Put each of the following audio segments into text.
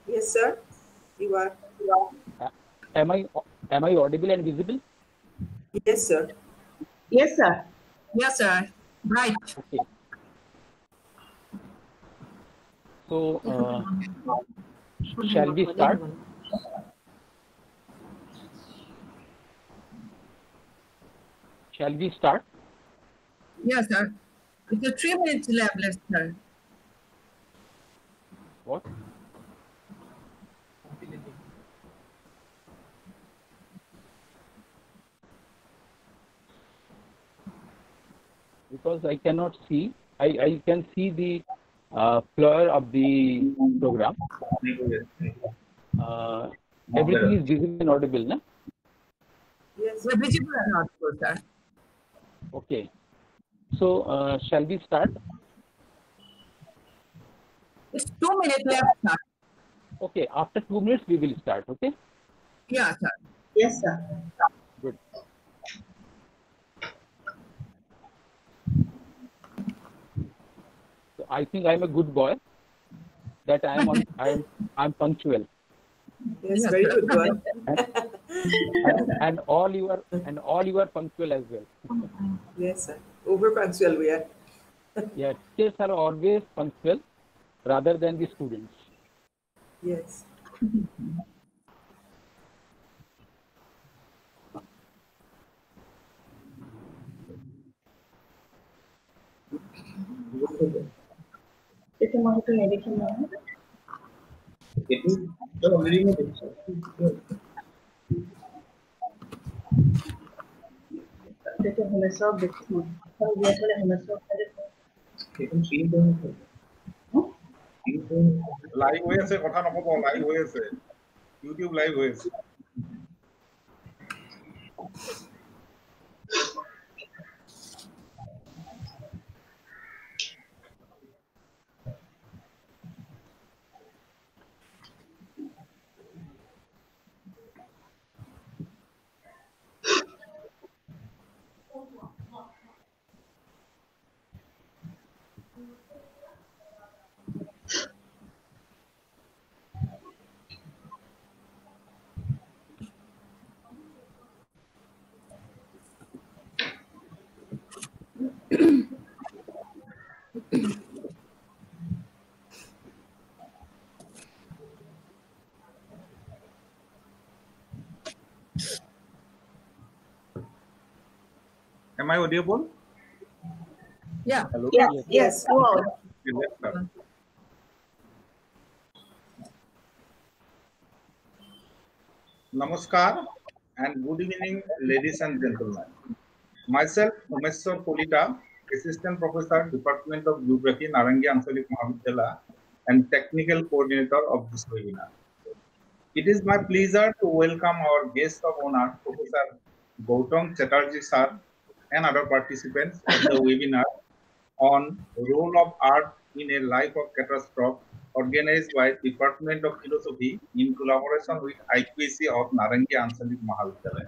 Yes, sir. You are. Uh, Am I audible and visible? Yes, sir. Yes, sir. Yes, sir. Right. Okay. So, shall we start? Shall we start? Yes, sir. It's a 3 minutes left, sir. What? Because I cannot see. I can see the floor of the program. Everything is visible and audible, na? Yes. We're visible and audible, sir. Okay. So, shall we start? It's 2 minutes left, sir. Okay. After 2 minutes, we will start. Okay. Yeah, sir. Yes, sir. Good. So I think I'm a good boy. That I'm punctual. Yes, very good one. and all you are punctual as well. Yes, sir. Over punctual we are. Yeah, teachers are always punctual rather than the students. Yes. It's a monitor edition now. This is Himesor Bixman. So we are going to Himesor. Live হয়ে আছে, কথা নকব, live হয়ে আছে, YouTube live হয়ে আছে। Am I audible? Yeah. Hello? Yes, yes. You are. Okay, let's start. Namaskar and good evening, ladies and gentlemen. Myself, Umeshwar Kolita, Assistant Professor, Department of Geography, Narangi Anshalik Mahavidyalaya, and Technical Coordinator of this webinar. It is my pleasure to welcome our guest of honor, Professor Gautam Chatterjee sir, and other participants of the webinar on role of art in a life of catastrophe, organized by Department of Philosophy in collaboration with IQAC of Narangi Anshalik Mahavidyalaya.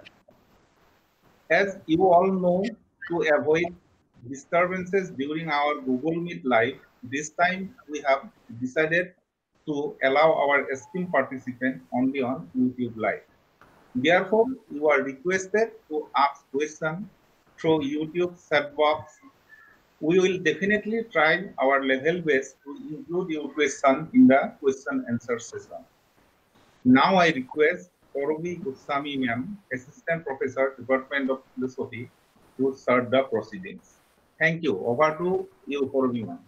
As you all know, to avoid disturbances during our Google Meet live, this time we have decided to allow our esteemed participants only on YouTube live. Therefore, you are requested to ask questions through YouTube chat box. We will definitely try our level best to include your question in the question answer session. Now I request Porobi Goswami ma'am, Assistant Professor, Department of Philosophy, to start the proceedings. Thank you. Over to you, Porobi ma'am.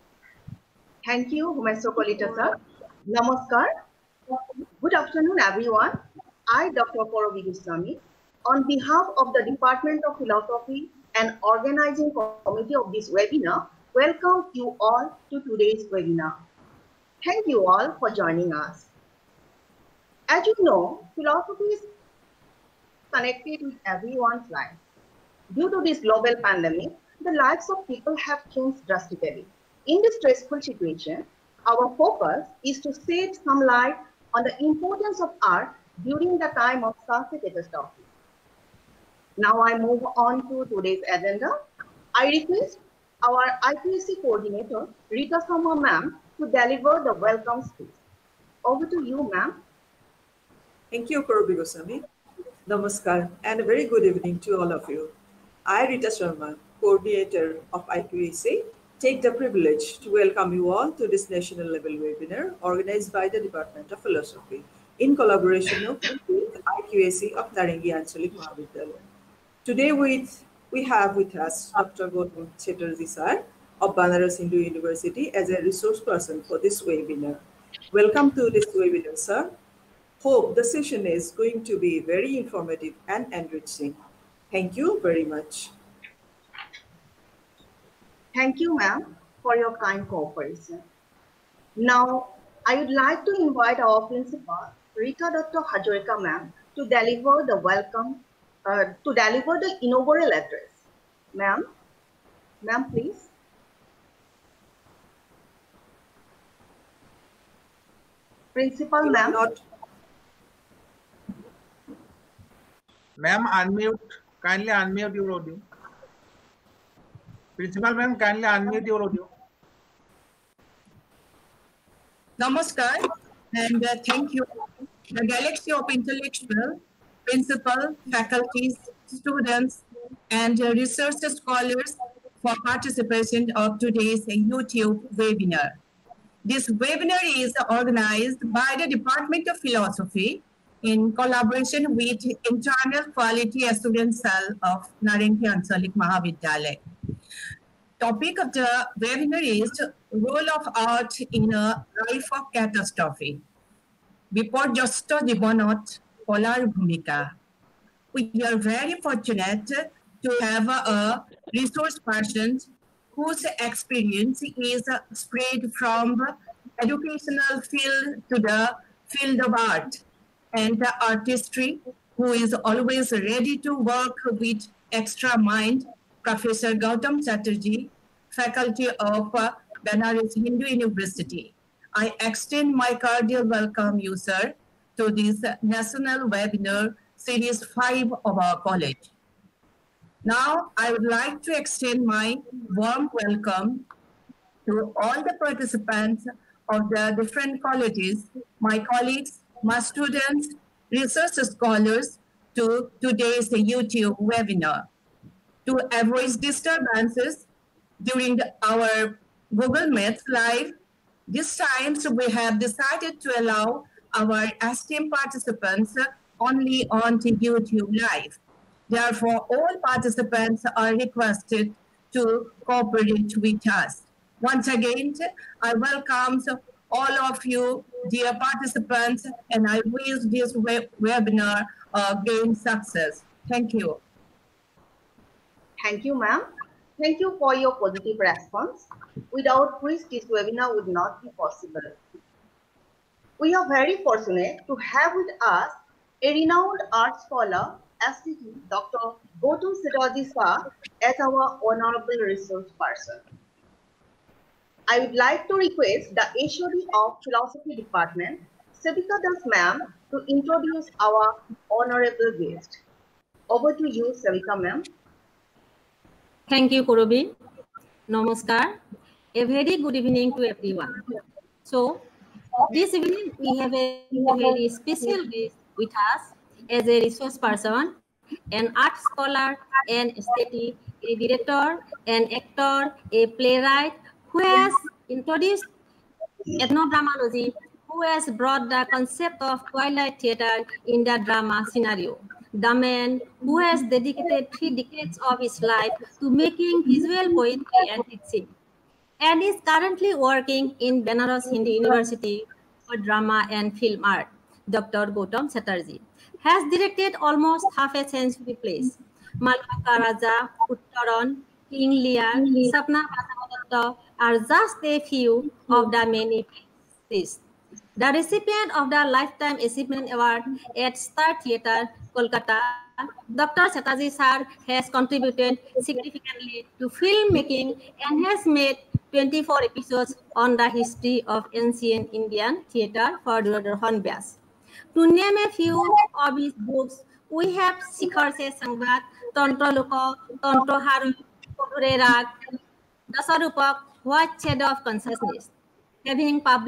Thank you, Himesor Kolita sir. Namaskar. Good afternoon, everyone. I, Dr. Porobi Goswami, on behalf of the Department of Philosophy and organizing committee of this webinar, welcome you all to today's webinar. Thank you all for joining us. As you know, philosophy is connected with everyone's life. Due to this global pandemic, the lives of people have changed drastically. In this stressful situation, our focus is to shed some light on the importance of art during the time of such a catastrophe. Now I move on to today's agenda. I request our IPSC coordinator, Rita Sama ma'am, to deliver the welcome speech. Over to you, ma'am. Thank you, Korobi Goswami. Namaskar and a very good evening to all of you. I, Rita Sharma, coordinator of IQAC, take the privilege to welcome you all to this national level webinar organized by the Department of Philosophy in collaboration with IQAC of Narangi Anchalik Mahavidyalaya. Today we have with us Dr. Gautam Chatterjee sir of Banaras Hindu University as a resource person for this webinar. Welcome to this webinar, sir. Hope the session is going to be very informative and enriching. Thank you very much. Thank you, ma'am, for your kind cooperation. Now, I would like to invite our principal, Rita Dr. Hajorika ma'am, to deliver the inaugural address. Ma'am, please. Principal ma'am. Ma'am, unmute. Kindly unmute your audio. Principal ma'am, kindly unmute your audio. Namaskar and thank you. The galaxy of intellectual, principal, faculties, students, and research scholars for participation of today's YouTube webinar. This webinar is organized by the Department of Philosophy in collaboration with Internal Quality Assurance Cell of Narangi Anchalik Mahavidyalaya. Topic of the webinar is role of art in a life of catastrophe. Biporjosto Jibonot Polar Bhumika. We are very fortunate to have a resource person whose experience is spread from educational field to the field of art and artistry, who is always ready to work with extra mind, Professor Gautam Chatterjee, faculty of Banaras Hindu University. I extend my cordial welcome, you sir, to this national webinar series 5 of our college. Now, I would like to extend my warm welcome to all the participants of the different colleges, my colleagues, my students, research scholars to today's YouTube webinar. To avoid disturbances during our Google Meet live, this time we have decided to allow our esteemed participants only on YouTube live. Therefore, all participants are requested to cooperate with us. Once again, I welcome all of you, dear participants, and I wish this webinar gain success. Thank you. Thank you, ma'am. Thank you for your positive response, without which this webinar would not be possible. We are very fortunate to have with us a renowned art scholar, STD, Dr. Gautam Chatterjee sir, as our honorable resource person. I would like to request the HOD of Philosophy Department, Sevika Das ma'am, to introduce our honorable guest. Over to you, Sevika ma'am. Thank you, Korobi. Namaskar. A very good evening to everyone. So, this evening we have a very special guest with us as a resource person, an art scholar, an aesthetic, a director, an actor, a playwright who has introduced ethnodramology, who has brought the concept of twilight theater in the drama scenario. The man who has dedicated 3 decades of his life to making visual poetry and teaching, and is currently working in Banaras Hindu University for drama and film art. Dr. Gautam Chatterjee has directed almost half a century plays. Malvika Raja, Uttaran, King Lear, Sapna Prasadatta are just a few of the many plays. The recipient of the Lifetime Achievement Award at Star Theatre, Kolkata, Dr. Chatterjee sir has contributed significantly to filmmaking and has made 24 episodes on the history of ancient Indian theatre for Doordarshan Vyas. To name a few of his books, we have Shikhar Se Sangvad, Tantra Loka, Tantra Haru, Kodure Rag, Dasarupak, What Shade of Consciousness. Having published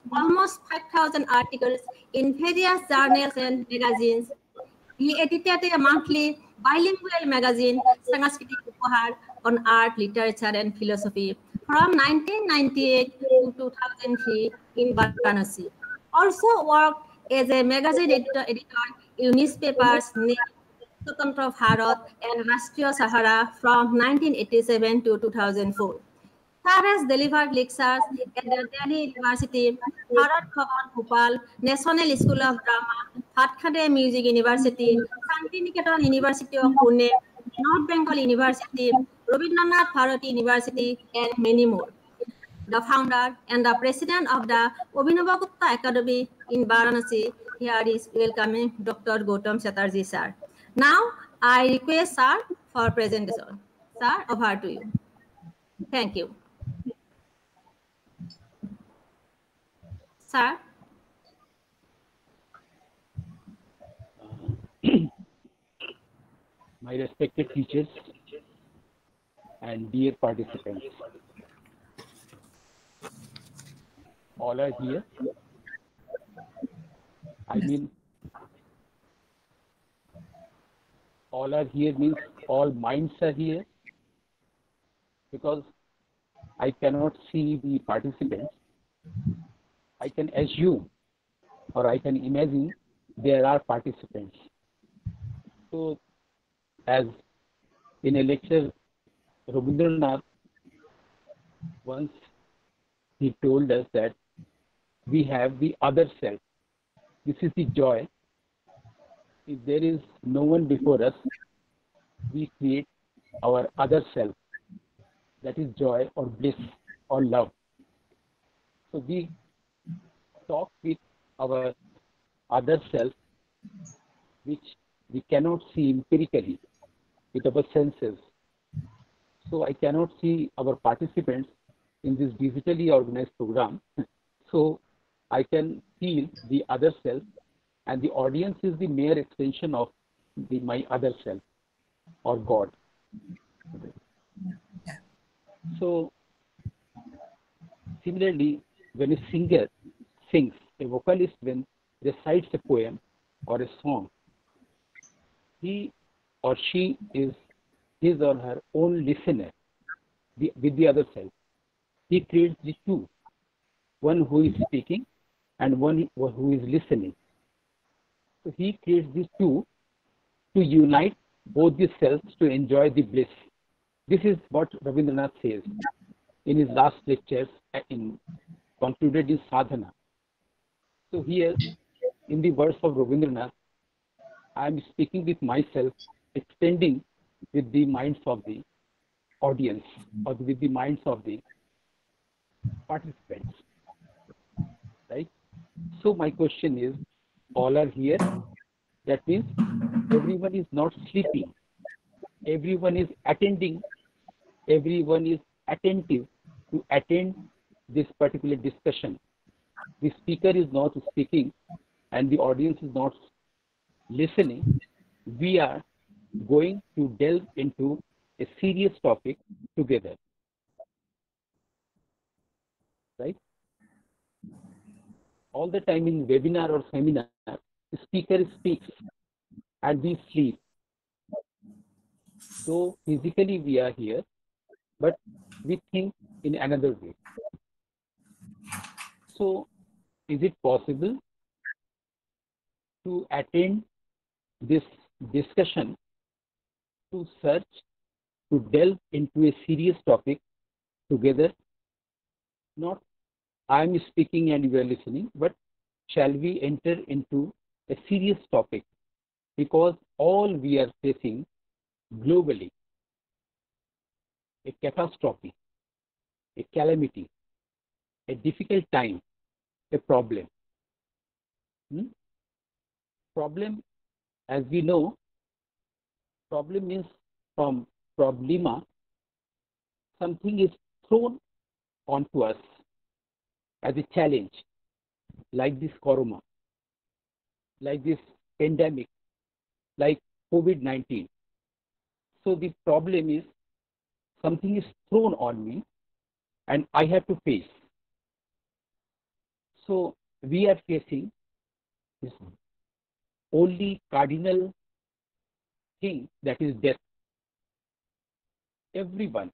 almost 5,000 articles in various journals and magazines. He edited a monthly bilingual magazine, Sanskritik Upahar, on art, literature, and philosophy from 1998 to 2003 in Varanasi. Also worked as a magazine editor in newspapers named Swatantra Bharat and Rashtriya Sahara from 1987 to 2004. Sir has delivered lectures at the Delhi University, Bharat Bhavan Bhopal, National School of Drama, Bhatkhande Music University, Santiniketan University of Pune, North Bengal University, Rabindranath Bharati University, and many more. The founder and the president of the Abhinavagupta Academy in Varanasi, here is welcoming Dr. Gautam Chatterjee, sir. Now, I request sir for presentation. Sir, over to you. Thank you. Sir. My respected teachers and dear participants, all are here. I mean, all are here means all minds are here, because I cannot see the participants. I can assume or I can imagine there are participants. So, as in a lecture, Rabindranath once he told us that we have the other self. This is the joy. If there is no one before us, we create our other self. That is joy or bliss or love. So we talk with our other self, which we cannot see empirically with our senses. So I cannot see our participants in this digitally organized program. So I can feel the other self, and the audience is the mere extension of my other self or God. So similarly, when a singer sings, a vocalist when recites a poem or a song, he or she is his or her own listener with the other self. He creates the two, one who is speaking and one who is listening. So he creates these two to unite both the selves to enjoy the bliss. This is what Rabindranath says in his last lectures, concluded in Sadhana. So here, in the words of Rabindranath, I am speaking with myself, extending with the minds of the audience or with the minds of the participants. Right? So my question is, all are here. That means everyone is not sleeping. Everyone is attending. Everyone is attentive to attend this particular discussion. The speaker is not speaking and the audience is not listening. We are going to delve into a serious topic together. Right? All the time in webinar or seminar, the speaker speaks and we sleep. So physically we are here, but we think in another way. So is it possible to attend this discussion, to search, to delve into a serious topic together? Not I am speaking and you are listening, but shall we enter into a serious topic? Because all we are facing globally, a catastrophe, a calamity, a difficult time, a problem. Problem, as we know, problem means from problema, something is thrown onto us as a challenge, like this corona, like this pandemic, like COVID-19. So the problem is something is thrown on me and I have to face. So we are facing this only cardinal thing, that is death. Everyone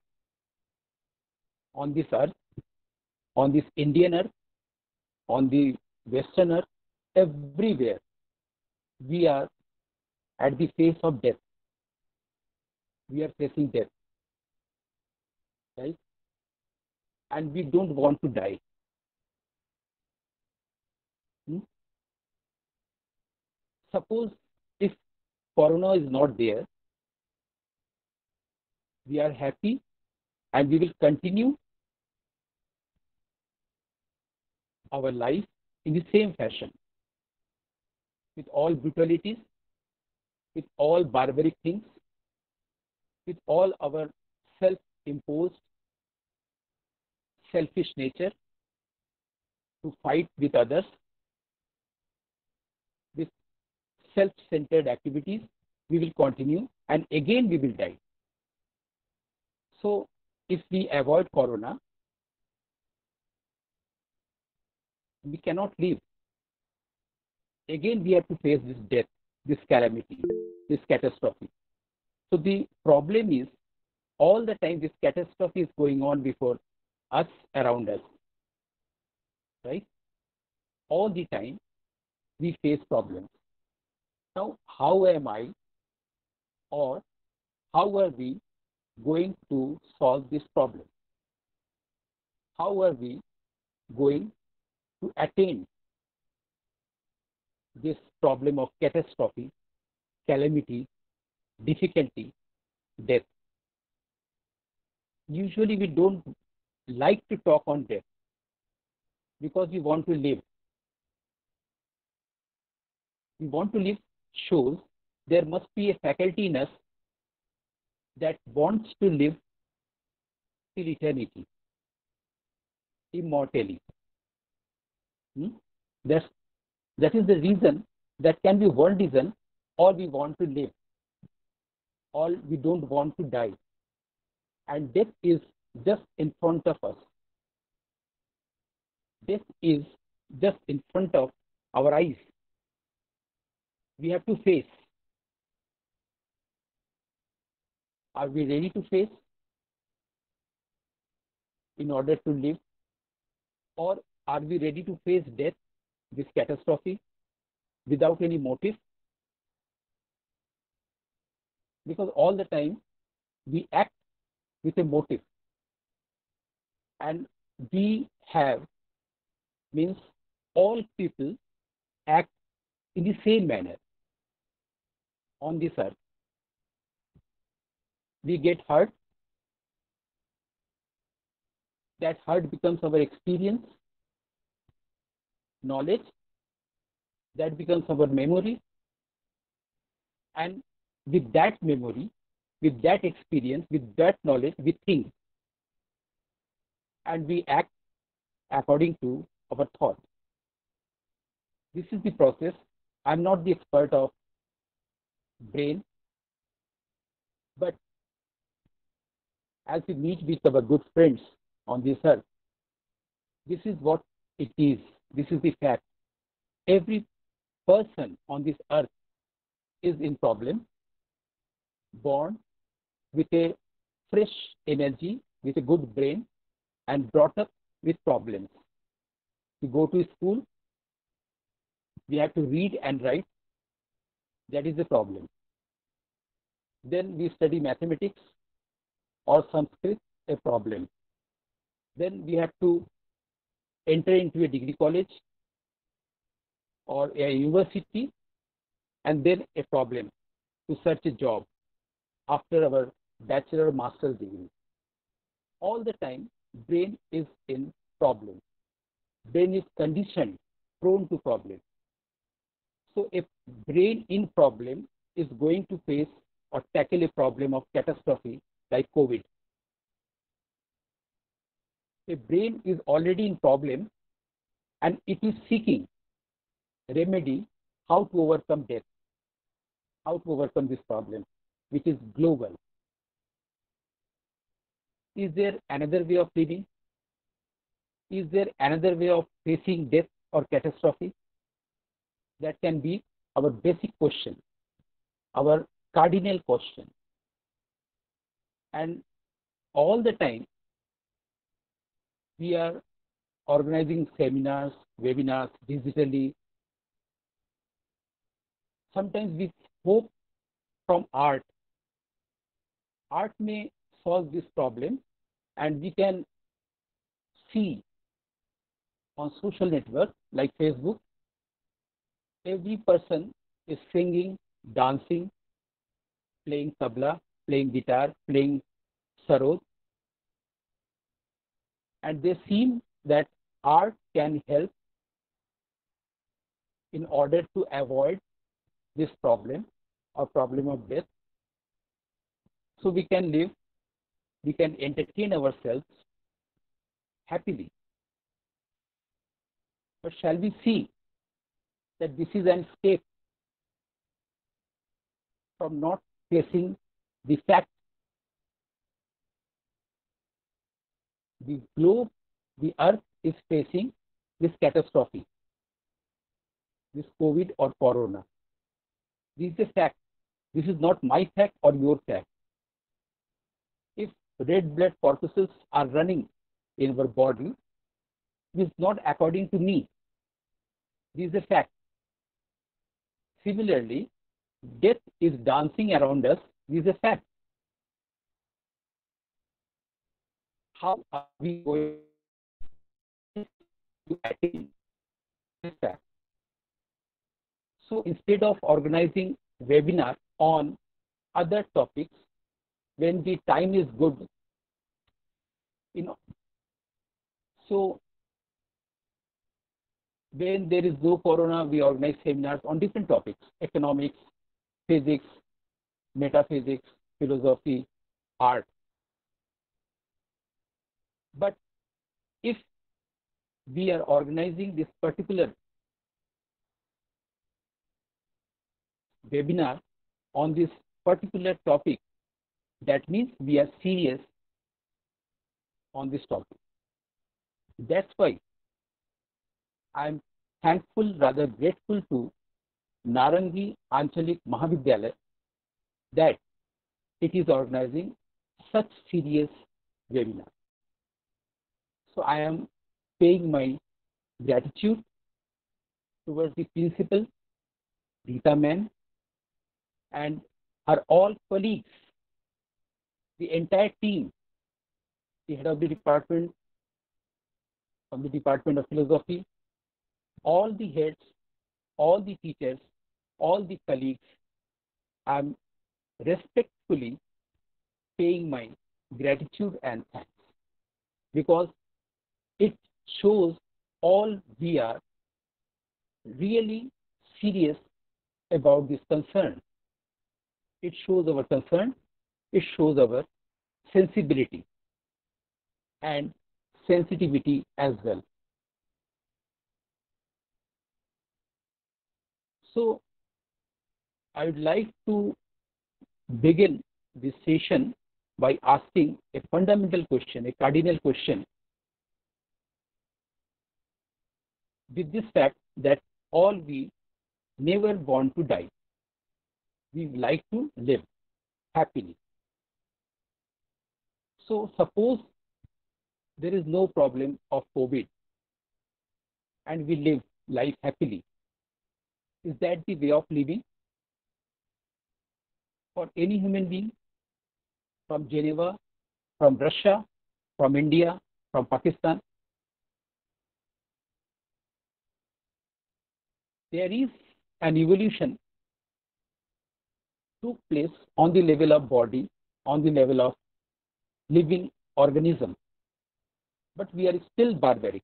on this earth, on this Indian earth, on the Western earth, everywhere we are at the face of death. We are facing death, right? And we don't want to die. Suppose if Corona is not there, we are happy and we will continue our life in the same fashion, with all brutalities, with all barbaric things, with all our self-imposed selfish nature to fight with others, with self-centered activities, we will continue and again we will die. So if we avoid Corona, we cannot live. Again we have to face this death, this calamity, this catastrophe. So the problem is, all the time this catastrophe is going on before us, around us, right? All the time we face problems. Now, how am I, or how are we going to solve this problem? How are we going to attain this problem of catastrophe, calamity, difficulty, death? Usually we don't like to talk on death because we want to live. We want to live shows there must be a faculty in us that wants to live till eternity, immortally. That is the reason. That can be one reason, or we want to live, or we don't want to die. And death is just in front of us. Death is just in front of our eyes. We have to face. Are we ready to face in order to live? Or are we ready to face death, this catastrophe, without any motive? Because all the time we act with a motive. And we have, means all people act in the same manner on this earth. We get hurt. That hurt becomes our experience, knowledge. That becomes our memory. And with that memory, with that experience, with that knowledge, we think. And we act according to our thought. This is the process. I'm not the expert of brain, but as we meet with our good friends on this earth, this is what it is. This is the fact. Every person on this earth is in problem, born with a fresh energy, with a good brain, and brought up with problems. We go to school, we have to read and write. That is the problem. Then we study mathematics or Sanskrit, a problem. Then we have to enter into a degree college or a university, and then a problem to search a job after our bachelor or master's degree. All the time, brain is in problem. Brain is conditioned, prone to problem. So a brain in problem is going to face or tackle a problem of catastrophe like COVID. A brain is already in problem and it is seeking remedy how to overcome death, how to overcome this problem, which is global. Is there another way of living? Is there another way of facing death or catastrophe? That can be our basic question, our cardinal question. And all the time, we are organizing seminars, webinars digitally. Sometimes we hope from art. Art may solve this problem, and we can see on social networks like Facebook, every person is singing, dancing, playing tabla, playing guitar, playing sarod, and they seem that art can help in order to avoid this problem or problem of death. So we can live, we can entertain ourselves happily. But shall we see that this is an escape from not facing the fact? The globe, the earth is facing this catastrophe, this COVID or corona. This is a fact. This is not my fact or your fact. If red blood corpuscles are running in our body, this is not according to me. This is a fact. Similarly, death is dancing around us. This is a fact. How are we going to attain this fact? So instead of organizing webinar on other topics, when the time is good, so when there is no corona, we organize seminars on different topics: economics, physics, metaphysics, philosophy, art. But if we are organizing this particular webinar on this particular topic, that means we are serious on this topic. That's why I'm thankful, rather grateful to Narangi Anchalik Mahavidyalaya that it is organizing such serious webinar. So I am paying my gratitude towards the principal, Rita ma'am, and her all colleagues, the entire team, the head of the department, from the Department of Philosophy, all the heads, all the teachers, all the colleagues. I'm respectfully paying my gratitude and thanks, because it shows all we are really serious about this concern. It shows our concern, it shows our sensibility and sensitivity as well. So I would like to begin this session by asking a fundamental question, a cardinal question, with this fact that all we never want to die. We like to live happily. So suppose there is no problem of COVID and we live life happily. Is that the way of living for any human being? From Geneva, from Russia, from India, from Pakistan? There is an evolution took place on the level of body, on the level of living organism, but we are still barbaric.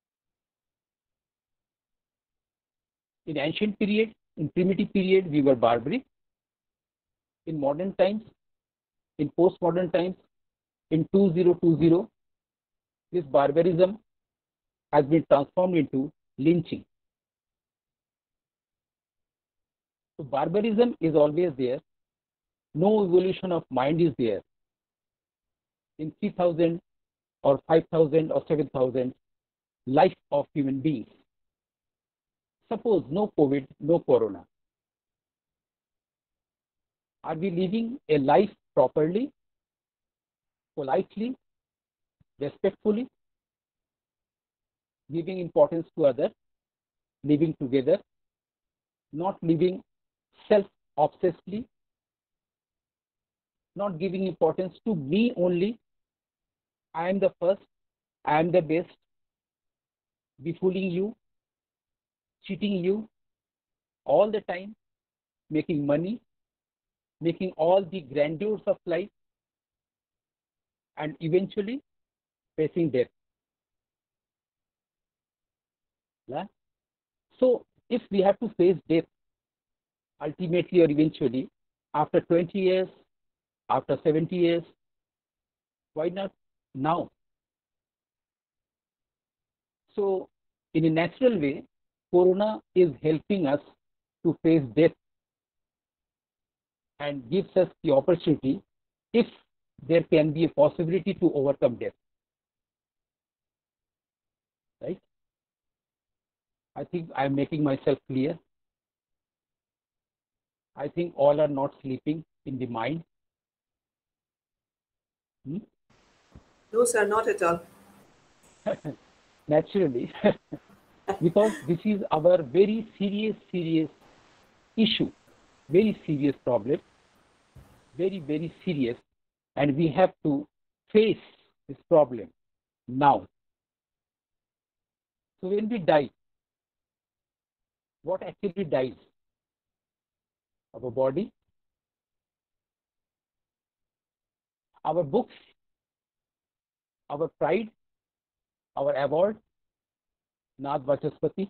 In ancient period, in primitive period, we were barbaric. In modern times, in postmodern times, in 2020, this barbarism has been transformed into lynching. So barbarism is always there. No evolution of mind is there. In 3,000 or 5,000 or 7,000 life of human beings, Suppose no COVID, no Corona. Are we living a life properly, politely, respectfully, giving importance to others, living together, not living self-obsessedly, not giving importance to me only? I am the first, I am the best, befooling you, cheating you all the time, making money, making all the grandeurs of life, and eventually facing death. Yeah? So if we have to face death ultimately or eventually, after 20 years, after 70 years, why not now? So in a natural way, Corona is helping us to face death and gives us the opportunity, if there can be a possibility, to overcome death. Right? I think I'm making myself clear. I think all are not sleeping in the mind. No, sir, not at all. Naturally, because this is our very serious issue, very serious problem, very serious, and we have to face this problem now. So when we die, what actually dies? Our body, our books, our pride, our award, Nath Vachaspati,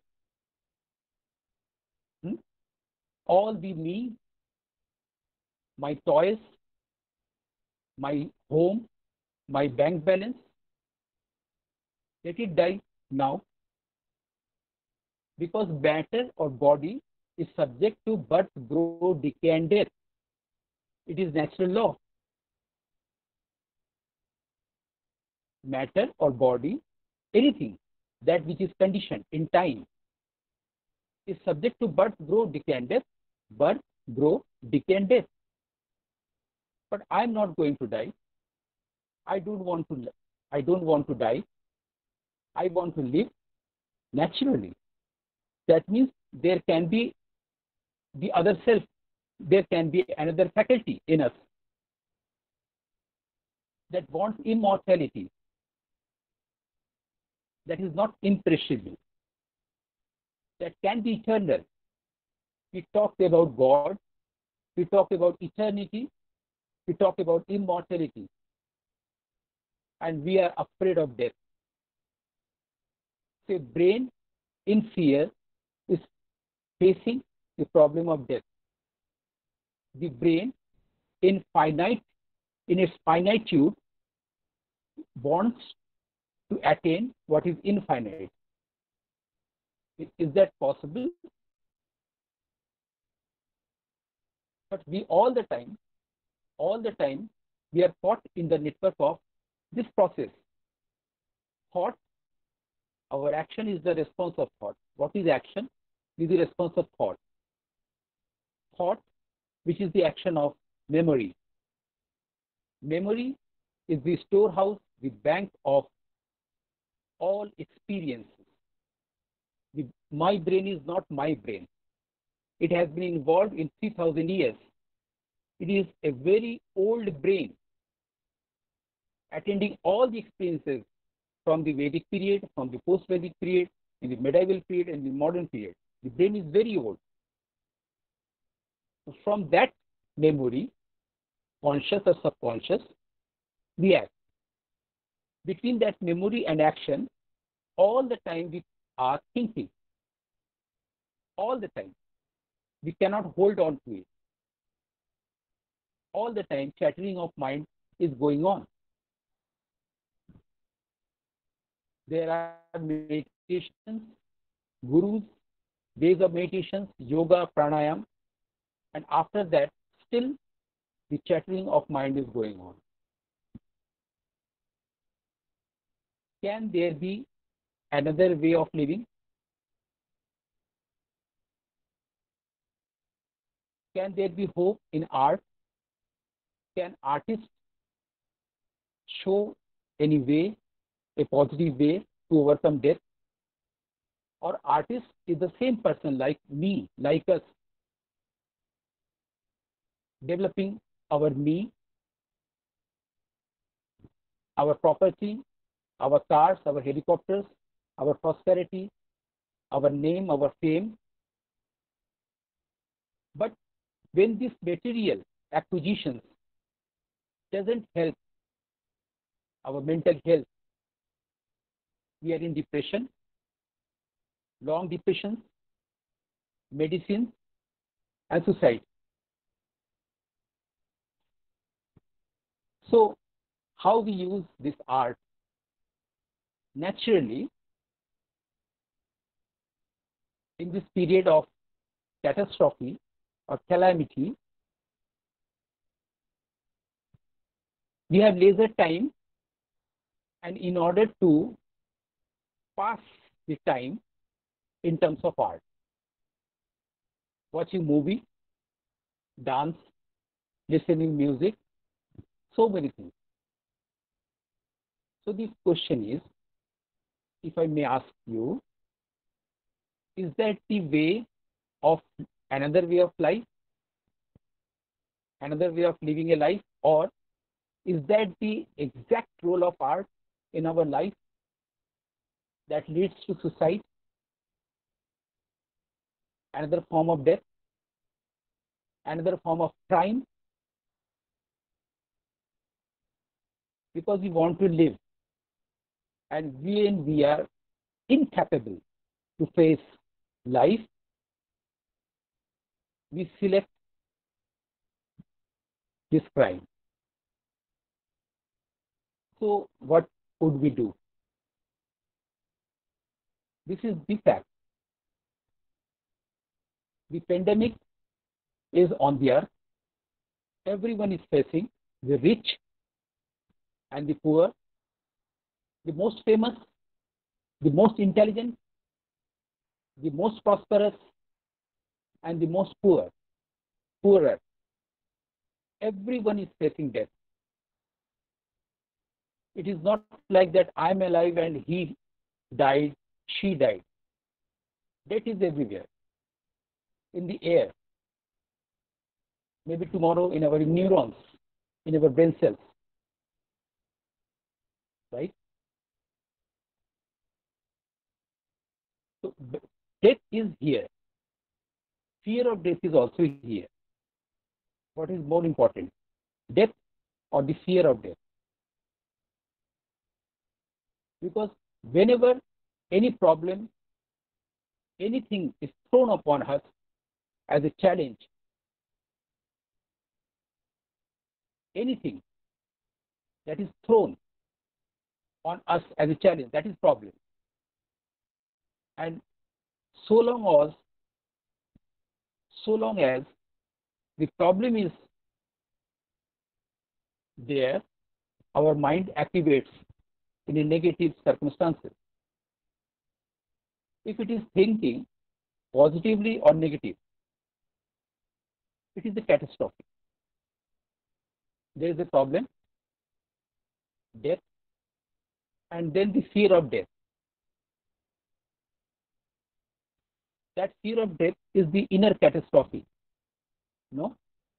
all the me, my toys, my home, my bank balance. Let it die now, because matter or body is subject to birth, growth, decay, and death. It is natural law. Matter or body, anything that which is conditioned in time, is subject to birth, growth, decay, and death. Birth, growth, decay, and death. But I am not going to die. I don't want to die. I want to live naturally. That means there can be the other self. There can be another faculty in us that wants immortality, that is not imperishable, that can be eternal. We talked about God, we talk about eternity, we talk about immortality, and we are afraid of death. So brain in fear is facing the problem of death. The brain in its finitude wants to attain what is infinite. Is that possible? But we all the time, we are caught in the network of this process. Thought, our action is the response of thought. What is action? Is the response of thought. Thought, which is the action of memory. Memory is the storehouse, the bank of all experiences. My brain is not my brain. It has been involved in 3,000 years. It is a very old brain, attending all the experiences from the Vedic period, from the post-Vedic period, in the medieval period, and the modern period. The brain is very old. So from that memory, conscious or subconscious, we act. Between that memory and action, all the time we are thinking. All the time. We cannot hold on to it. All the time, chattering of mind is going on. There are meditations, gurus, days of meditations, yoga, pranayam, and after that, still the chattering of mind is going on. Can there be another way of living? Can there be hope in art? Can artists show any way, a positive way to overcome death? Or artist is the same person like me, like us, developing our me, our property, our cars, our helicopters, our prosperity, our name, our fame. But when this material acquisitions doesn't help our mental health, we are in depression, long depressions, medicine, and suicide. So how we use this art? Naturally, in this period of catastrophe or calamity, we have leisure time, and in order to pass the time in terms of art, watching movie, dance, listening music, so many things. So the question is, if I may ask you, is that the way of another way of life, another way of living a life, or is that the exact role of art in our life that leads to suicide, another form of death, another form of crime? Because we want to live, and when we are incapable to face life, we select this crime. So what would we do? This is the fact. The pandemic is on the earth. Everyone is facing, the rich and the poor, the most famous, the most intelligent, the most prosperous, and the most poorer. Everyone is facing death. It is not like that I'm alive and he died, she died. Death is everywhere, in the air, maybe tomorrow in our neurons, in our brain cells, right? So death is here. Fear of death is also here. What is more important, death or the fear of death? Because whenever any problem, anything is thrown upon us as a challenge, anything that is thrown on us as a challenge, that is problem. And so long as the problem is there, our mind activates in a negative circumstances. If it is thinking positively or negative, it is a catastrophe. There is a problem, death, and then the fear of death. That fear of death is the inner catastrophe. No?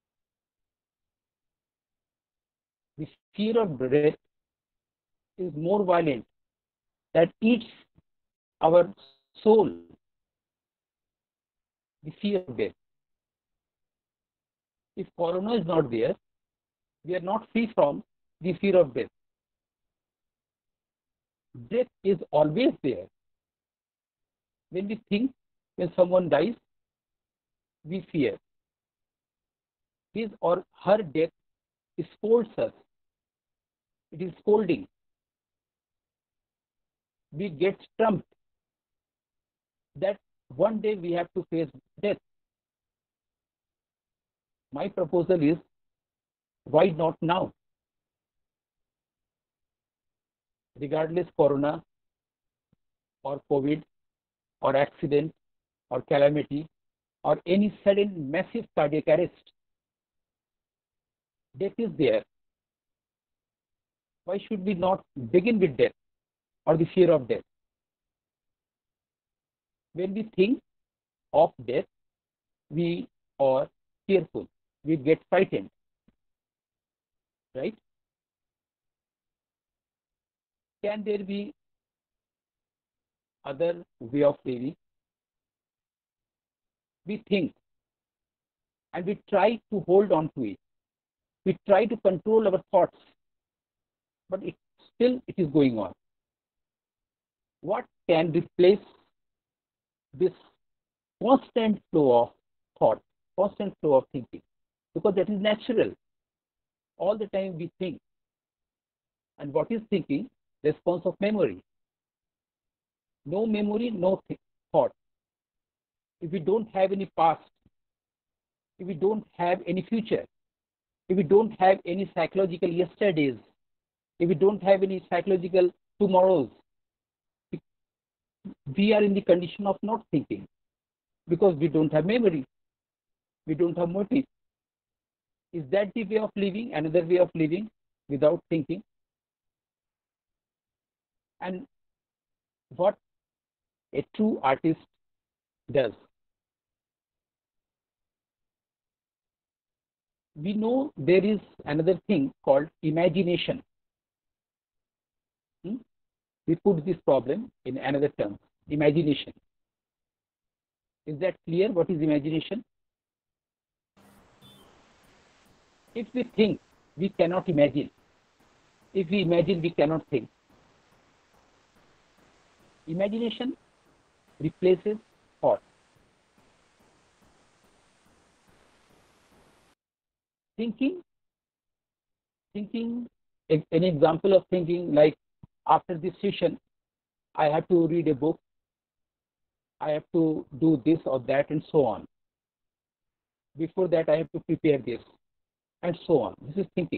The fear of death is more violent, that eats our soul. The fear of death. If corona is not there, we are not free from the fear of death. Death is always there. When we think, when someone dies, we fear. His or her death scolds us. It is scolding. We get stumped that one day we have to face death. My proposal is, why not now? Regardless corona or COVID or accident or calamity or any sudden massive cardiac arrest. Death is there. Why should we not begin with death or the fear of death? When we think of death, we are fearful. We get frightened, right? Can there be other way of living? We think and we try to hold on to it. We try to control our thoughts, but it is going on. What can replace this constant flow of thought, constant flow of thinking? Because that is natural. All the time we think. And what is thinking? Response of memory. No memory, no thought. If we don't have any past, if we don't have any future, if we don't have any psychological yesterdays, if we don't have any psychological tomorrows, we are in the condition of not thinking because we don't have memory, we don't have motive. Is that the way of living, another way of living without thinking? And what a true artist does. We know there is another thing called imagination. We put this problem in another term, imagination. Is that clear? What is imagination? If we think, we cannot imagine. If we imagine, we cannot think. Imagination replaces thought. Thinking, an example of thinking, like after this session, I have to read a book, I have to do this or that, and so on. Before that, I have to prepare this, and so on. This is thinking.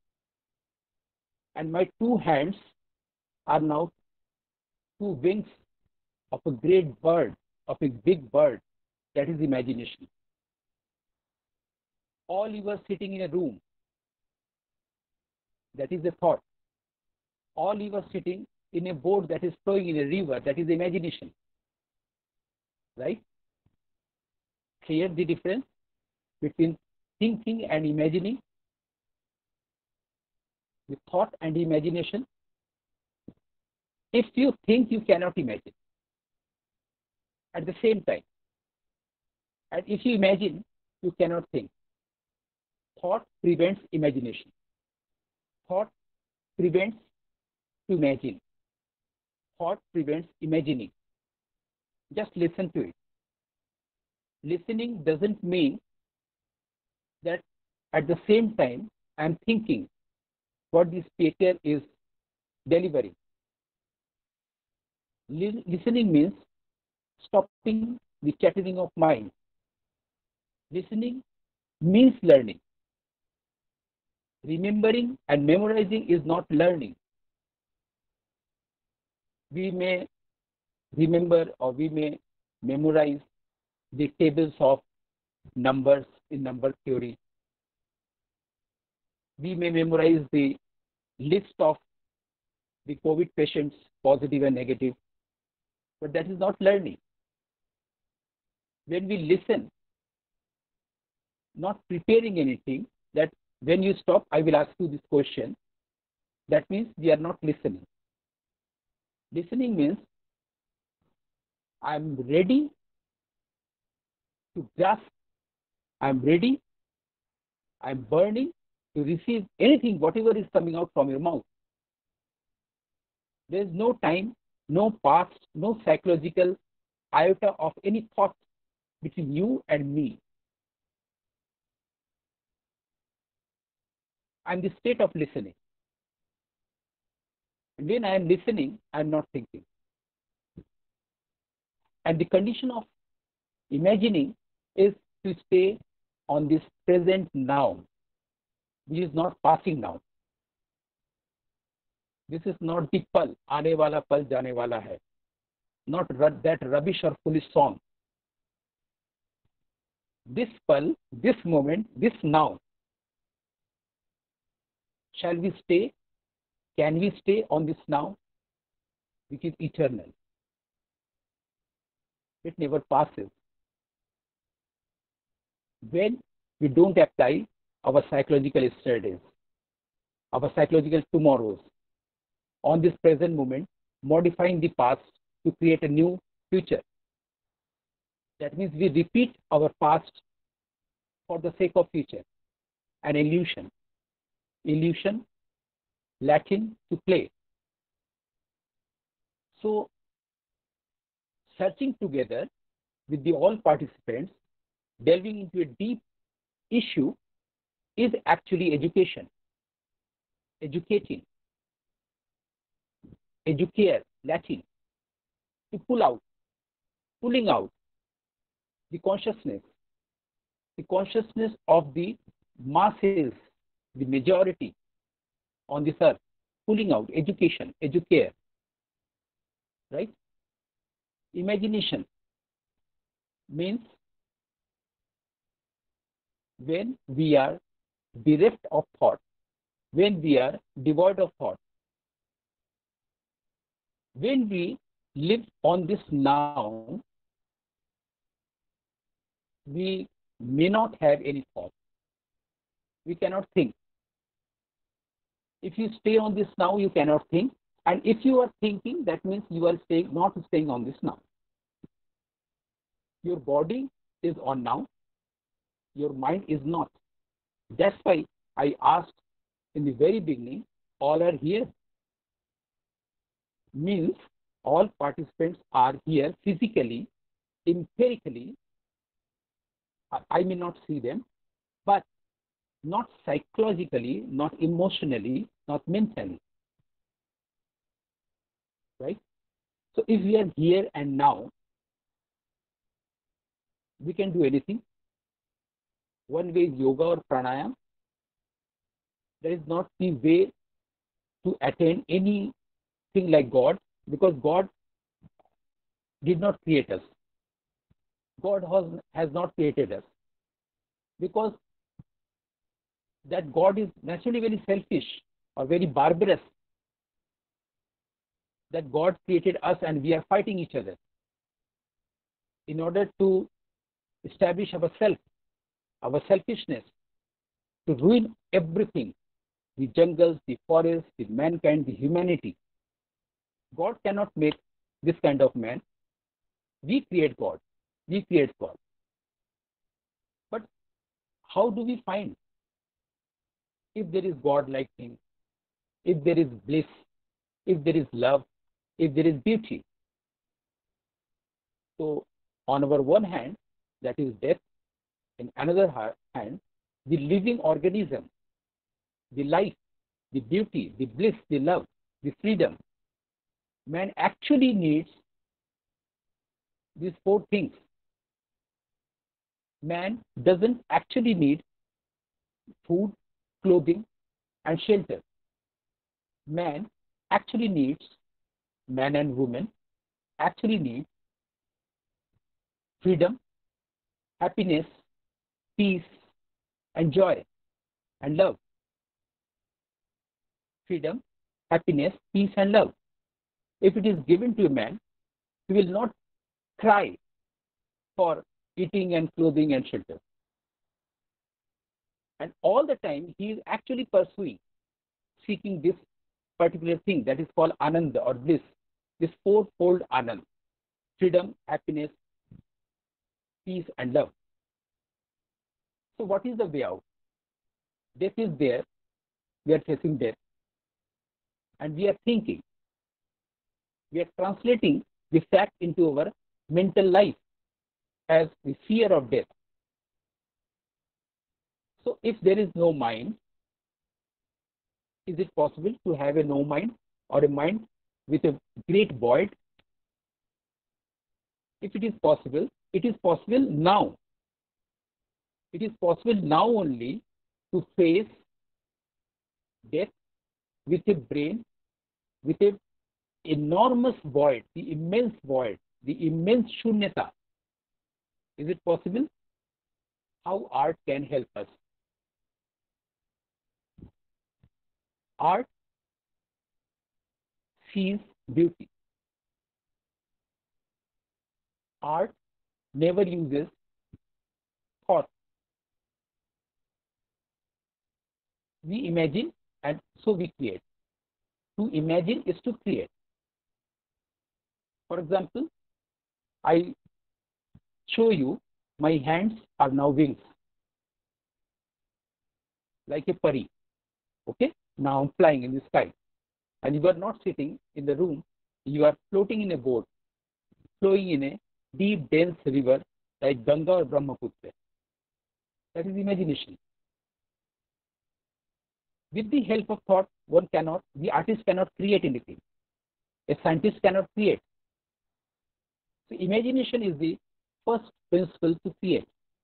And my two hands are now two wings of a great bird, of a big bird. That is imagination. All you are sitting in a room, that is a thought. All you are sitting in a boat that is flowing in a river, that is imagination. Right? Clear the difference between thinking and imagining, the thought and imagination. If you think, you cannot imagine at the same time. And if you imagine, you cannot think. Thought prevents imagination. Thought prevents to imagine. Thought prevents imagining. Just listen to it. Listening doesn't mean that at the same time I am thinking what the speaker is delivering. Listening means stopping the chattering of mind. Listening means learning. Remembering and memorizing is not learning. We may remember or we may memorize the tables of numbers in number theory. We may memorize the list of the COVID patients, positive and negative, but that is not learning. When we listen, not preparing anything, that when you stop, I will ask you this question, that means we are not listening. Listening means I am ready to grasp, I am ready, I am burning to receive anything, whatever is coming out from your mouth. There is no time, no past, no psychological iota of any thought between you and me. I am the state of listening. And when I am listening, I am not thinking. And the condition of imagining is to stay on this present now, which is not passing now. This is not the pal, aane wala pal jaane wala hai. Not that rubbish or foolish song. this pulse, this moment, this now. Shall we stay? Can we stay on this now, which is eternal? It never passes. When we don't apply our psychological yesterdays, our psychological tomorrows, on this present moment, modifying the past to create a new future. That means we repeat our past for the sake of future. An illusion. Illusion, Latin to play. So, searching together with the all participants, delving into a deep issue is actually education. Educating. Educare, Latin, to pull out, pulling out the consciousness of the masses, the majority on this earth, pulling out, education, educare, right? Imagination means when we are bereft of thought, when we are devoid of thought, when we live on this now, we may not have any thought. We cannot think. If you stay on this now, you cannot think. And if you are thinking, that means you are not staying on this now. Your body is on now. Your mind is not. That's why I asked in the very beginning, all are here. Means all participants are here physically, empirically. I may not see them, but not psychologically, not emotionally, not mentally. Right? So if we are here and now, we can do anything. One way is yoga or pranayama. There is not the way to attain anything like God, because God did not create us. God has not created us, because that God is naturally very selfish or very barbarous. That God created us and we are fighting each other in order to establish ourselves, our selfishness, to ruin everything, the jungles, the forests, the mankind, the humanity. God cannot make this kind of man. We create God. We create God. But how do we find? If there is God-like thing, if there is bliss, if there is love, if there is beauty. So, on our one hand, that is death. In another hand, the living organism, the life, the beauty, the bliss, the love, the freedom. Man actually needs these four things. Man doesn't actually need food, clothing, and shelter. Man actually needs, man and woman actually need freedom, happiness, peace, and joy, and love. Freedom, happiness, peace, and love. If it is given to a man, he will not cry for eating and clothing and shelter. And all the time, he is actually pursuing, seeking this particular thing that is called Ananda or bliss, this fourfold Anand: freedom, happiness, peace, and love. So what is the way out? Death is there. We are facing death. And we are thinking. We are translating the fact into our mental life as the fear of death. So if there is no mind, is it possible to have a no mind or a mind with a great void? If it is possible now. It is possible now only to face death with a brain, with an enormous void, the immense void, the immense shunyata. Is it possible? how art can help us. Art sees beauty. Art never uses thought. We imagine and so we create. To imagine is to create. For example, I show you my hands are now wings, like a pari. Okay, now I'm flying in the sky. And you are not sitting in the room, you are floating in a boat, flowing in a deep, dense river like Ganga or Brahmaputra. That is imagination. With the help of thought, the artist cannot create anything. A scientist cannot create. So imagination is the first principle to create.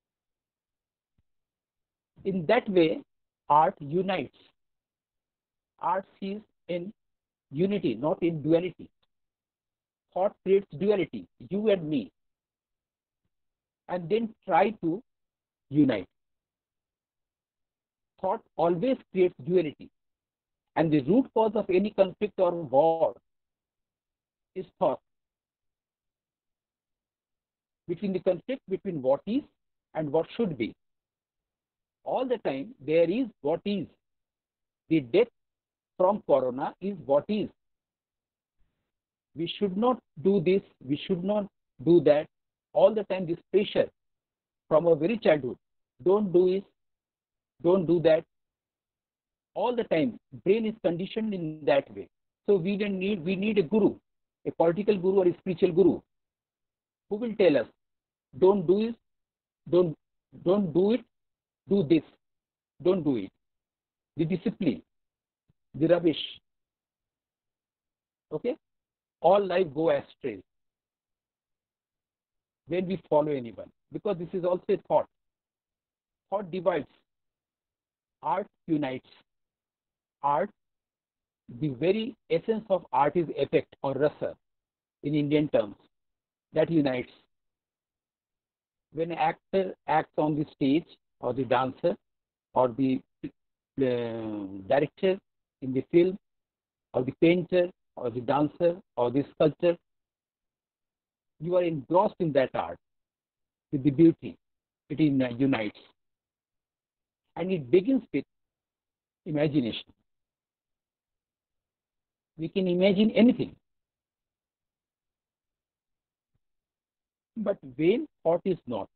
In that way, art unites. Art sees in unity, not in duality. Thought creates duality, you and me, and then try to unite. Thought always creates duality, and the root cause of any conflict or war is thought. Between the conflict between what is and what should be. All the time there is what is. The death from corona is what is. We should not do this, we should not do that. All the time this pressure from our very childhood. Don't do this, don't do that. All the time brain is conditioned in that way. So we need a guru, a political guru or a spiritual guru, who will tell us, don't do it, don't do it, do this, don't do it. The discipline, the rubbish. Okay? All life go astray when we follow anyone, because this is also a thought. Thought divides. Art unites. Art, the very essence of art is effect or rasa in Indian terms. That unites. When an actor acts on the stage, or the dancer, or the director in the film, or the painter, or the dancer, or the sculptor, you are engrossed in that art with the beauty. It unites. And it begins with imagination. We can imagine anything. But when thought is not.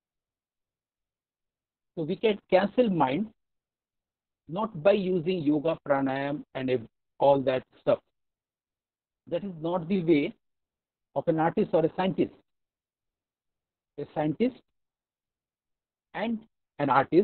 So we can cancel mind not by using yoga, pranayam, and all that stuff. That is not the way of an artist or a scientist. A scientist and an artist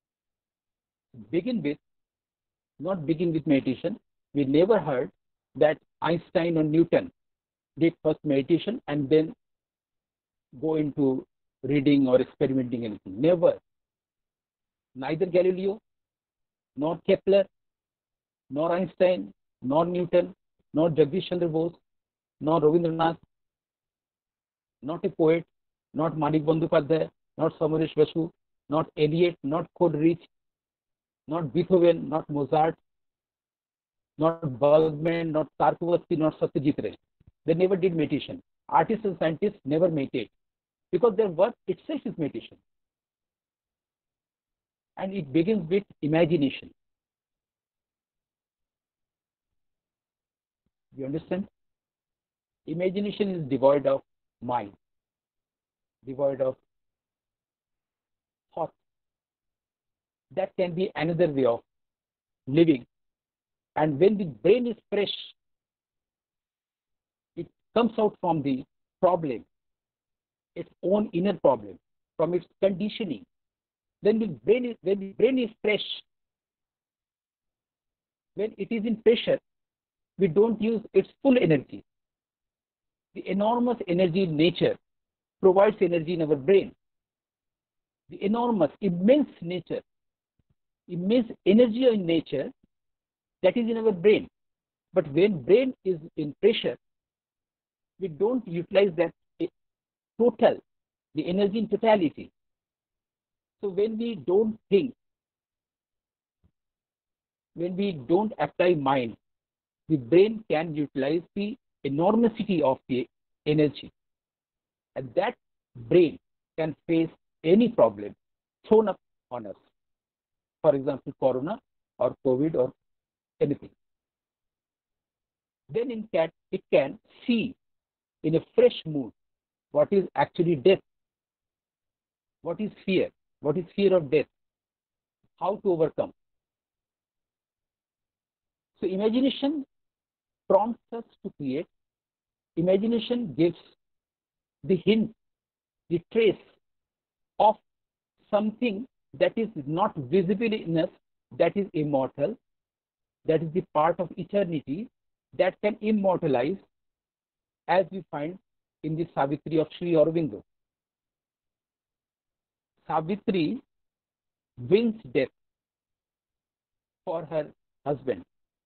not begin with meditation. We never heard that Einstein or Newton did first meditation and then go into reading or experimenting anything. Never. Neither Galileo, nor Kepler, nor Einstein, nor Newton, nor Jagdish Chandra Bose, nor Rabindranath, not a poet, not Manik Bandyopadhyay, not Samaresh Basu, not Eliot, not Coleridge, not Beethoven, not Mozart, not Bergman, not Tarkovsky, not Satyajit Ray. They never did meditation. Artists and scientists never meditate because their work itself is meditation. And it begins with imagination. You understand? Imagination is devoid of mind, devoid of thought. That can be another way of living. And when the brain is fresh, it comes out from the problem, its own inner problem, from its conditioning. When the brain is fresh, when it is in pressure, we don't use its full energy. The enormous energy in nature provides energy in our brain. The enormous, immense nature, immense energy in nature, that is in our brain. But when brain is in pressure, we don't utilize that total, the energy in totality. So when we don't think, when we don't apply mind, the brain can utilize the enormity of the energy. And that brain can face any problem thrown up on us. For example, corona or COVID or anything. Then it can see in a fresh mood what is actually death, what is fear of death, how to overcome. So imagination prompts us to create. Imagination gives the hint, the trace of something that is not visible in us, that is immortal, that is the part of eternity, that can immortalize, as we find in the Savitri of Sri Aurobindo. Savitri wins death for her husband.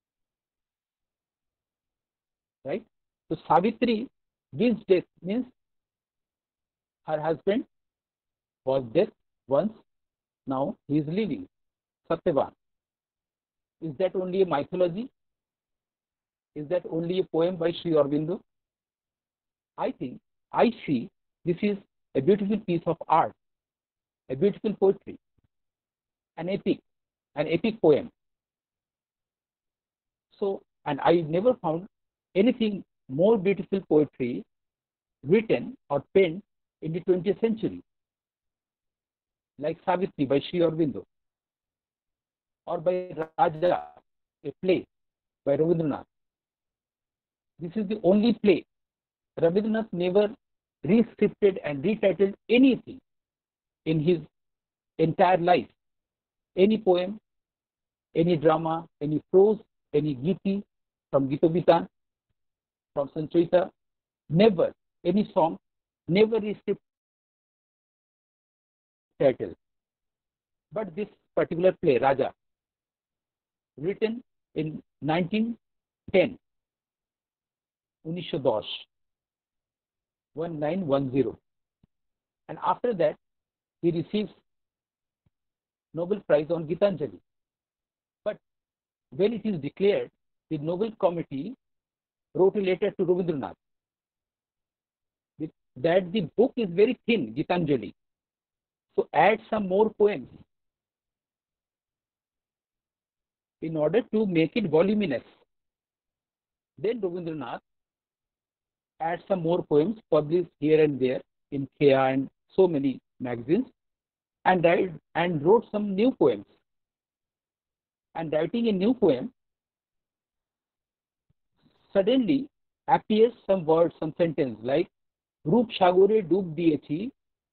Right? So Savitri wins death means her husband was dead once, now he is living, Satyavan. Is that only a mythology? Is that only a poem by Sri Aurobindo? I see this is a beautiful piece of art, a beautiful poetry, an epic poem. So, and I never found anything more beautiful poetry written or penned in the 20th century, like Savitri by Sri Aurobindo, or by Raja, a play by Rabindranath. This is the only play. Rabindranath never re-scripted and retitled anything in his entire life. Any poem, any drama, any prose, any Giti from Gitobitan, from Sanchita, never, any song, never re-scripted title. But this particular play, Raja, written in 1910, 1910, and after that he receives Nobel Prize on Gitanjali. But when it is declared, the Nobel Committee wrote a letter to Rabindranath that the book is very thin, Gitanjali, so add some more poems in order to make it voluminous. Then Rabindranath add some more poems published here and there in Kea and so many magazines, and wrote some new poems. And writing a new poem, suddenly appears some words, some sentence like Roop Sagore Dub Diyechi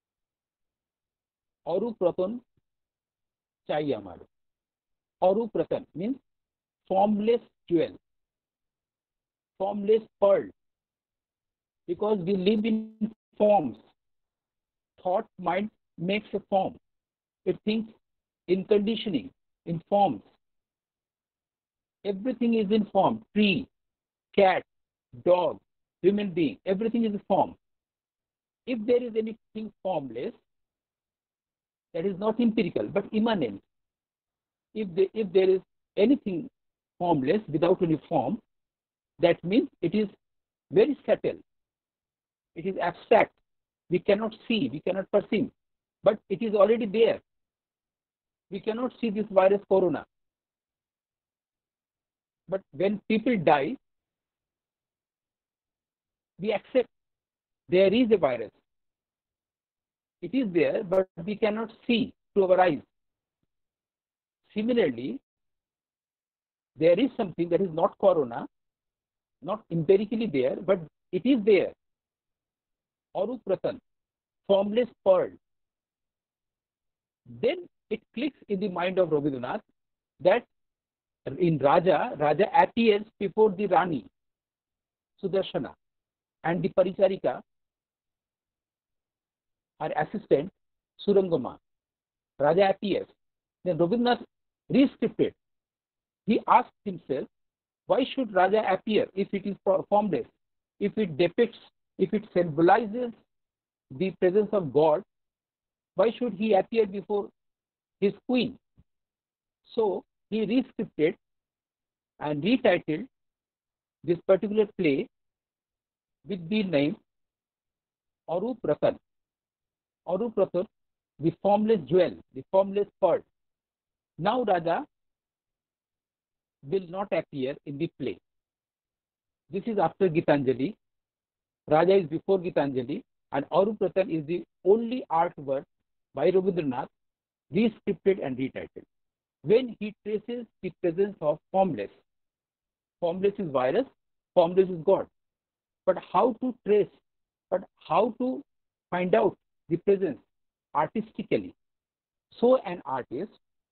Aru Pratan Chai Amar. Aru Pratan means formless jewel, formless pearl. Because we live in forms. Thought mind makes a form. It thinks in conditioning, in forms. Everything is in form. Tree, cat, dog, human being, everything is a form. If there is anything formless, that is not empirical but immanent. If there is anything formless without any form, that means it is very subtle. It is abstract. We cannot see, we cannot perceive, but it is already there. We cannot see this virus corona. But when people die, we accept there is a virus. It is there, but we cannot see through our eyes. Similarly, there is something that is not corona, not empirically there, but it is there. Aru Pratan, formless pearl. Then it clicks in the mind of Rabindranath that in Raja appears before the Rani, Sudarshana, and the Paricharika, her assistant, Surangama. Raja appears. Then Rabindranath re-scripted. He asked himself, why should Raja appear if it is formless? If it depicts, if it symbolizes the presence of God, Why should he appear before his queen? So he rescripted and retitled this particular play with the name Arup Ratan. Arup Ratan, the formless jewel, the formless pearl. Now Raja will not appear in the play. This is after Gitanjali. Raja is before Gitanjali, and Arup Ratan is the only artwork by Rabindranath rescripted and retitled. When he traces the presence of formless, formless is virus, formless is God. But how to trace, but how to find out the presence artistically? So an artist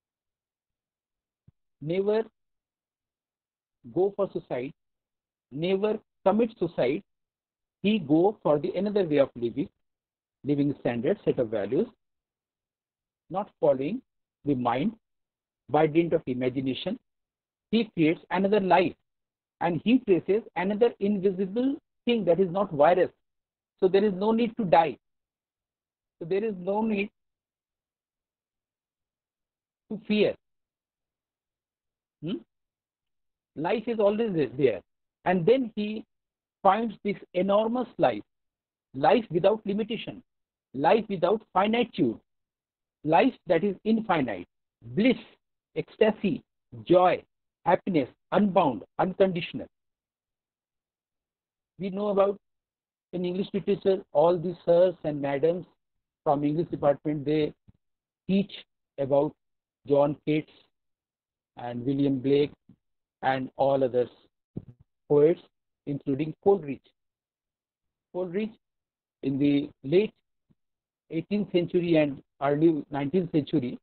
never go for suicide, never commit suicide. He go for the another way of living standard, set of values, not following the mind by dint of imagination. He creates another life, and he traces another invisible thing that is not virus. So there is no need to die. So there is no need to fear. Life is always there. And then he finds this enormous life, life without limitation, life without finitude, life that is infinite, bliss, ecstasy, joy, happiness, unbound, unconditional. We know about in English literature, all the sirs and madams from English department, they teach about John Keats and William Blake and all others poets, including Coleridge. Coleridge in the late 18th century and early 19th century,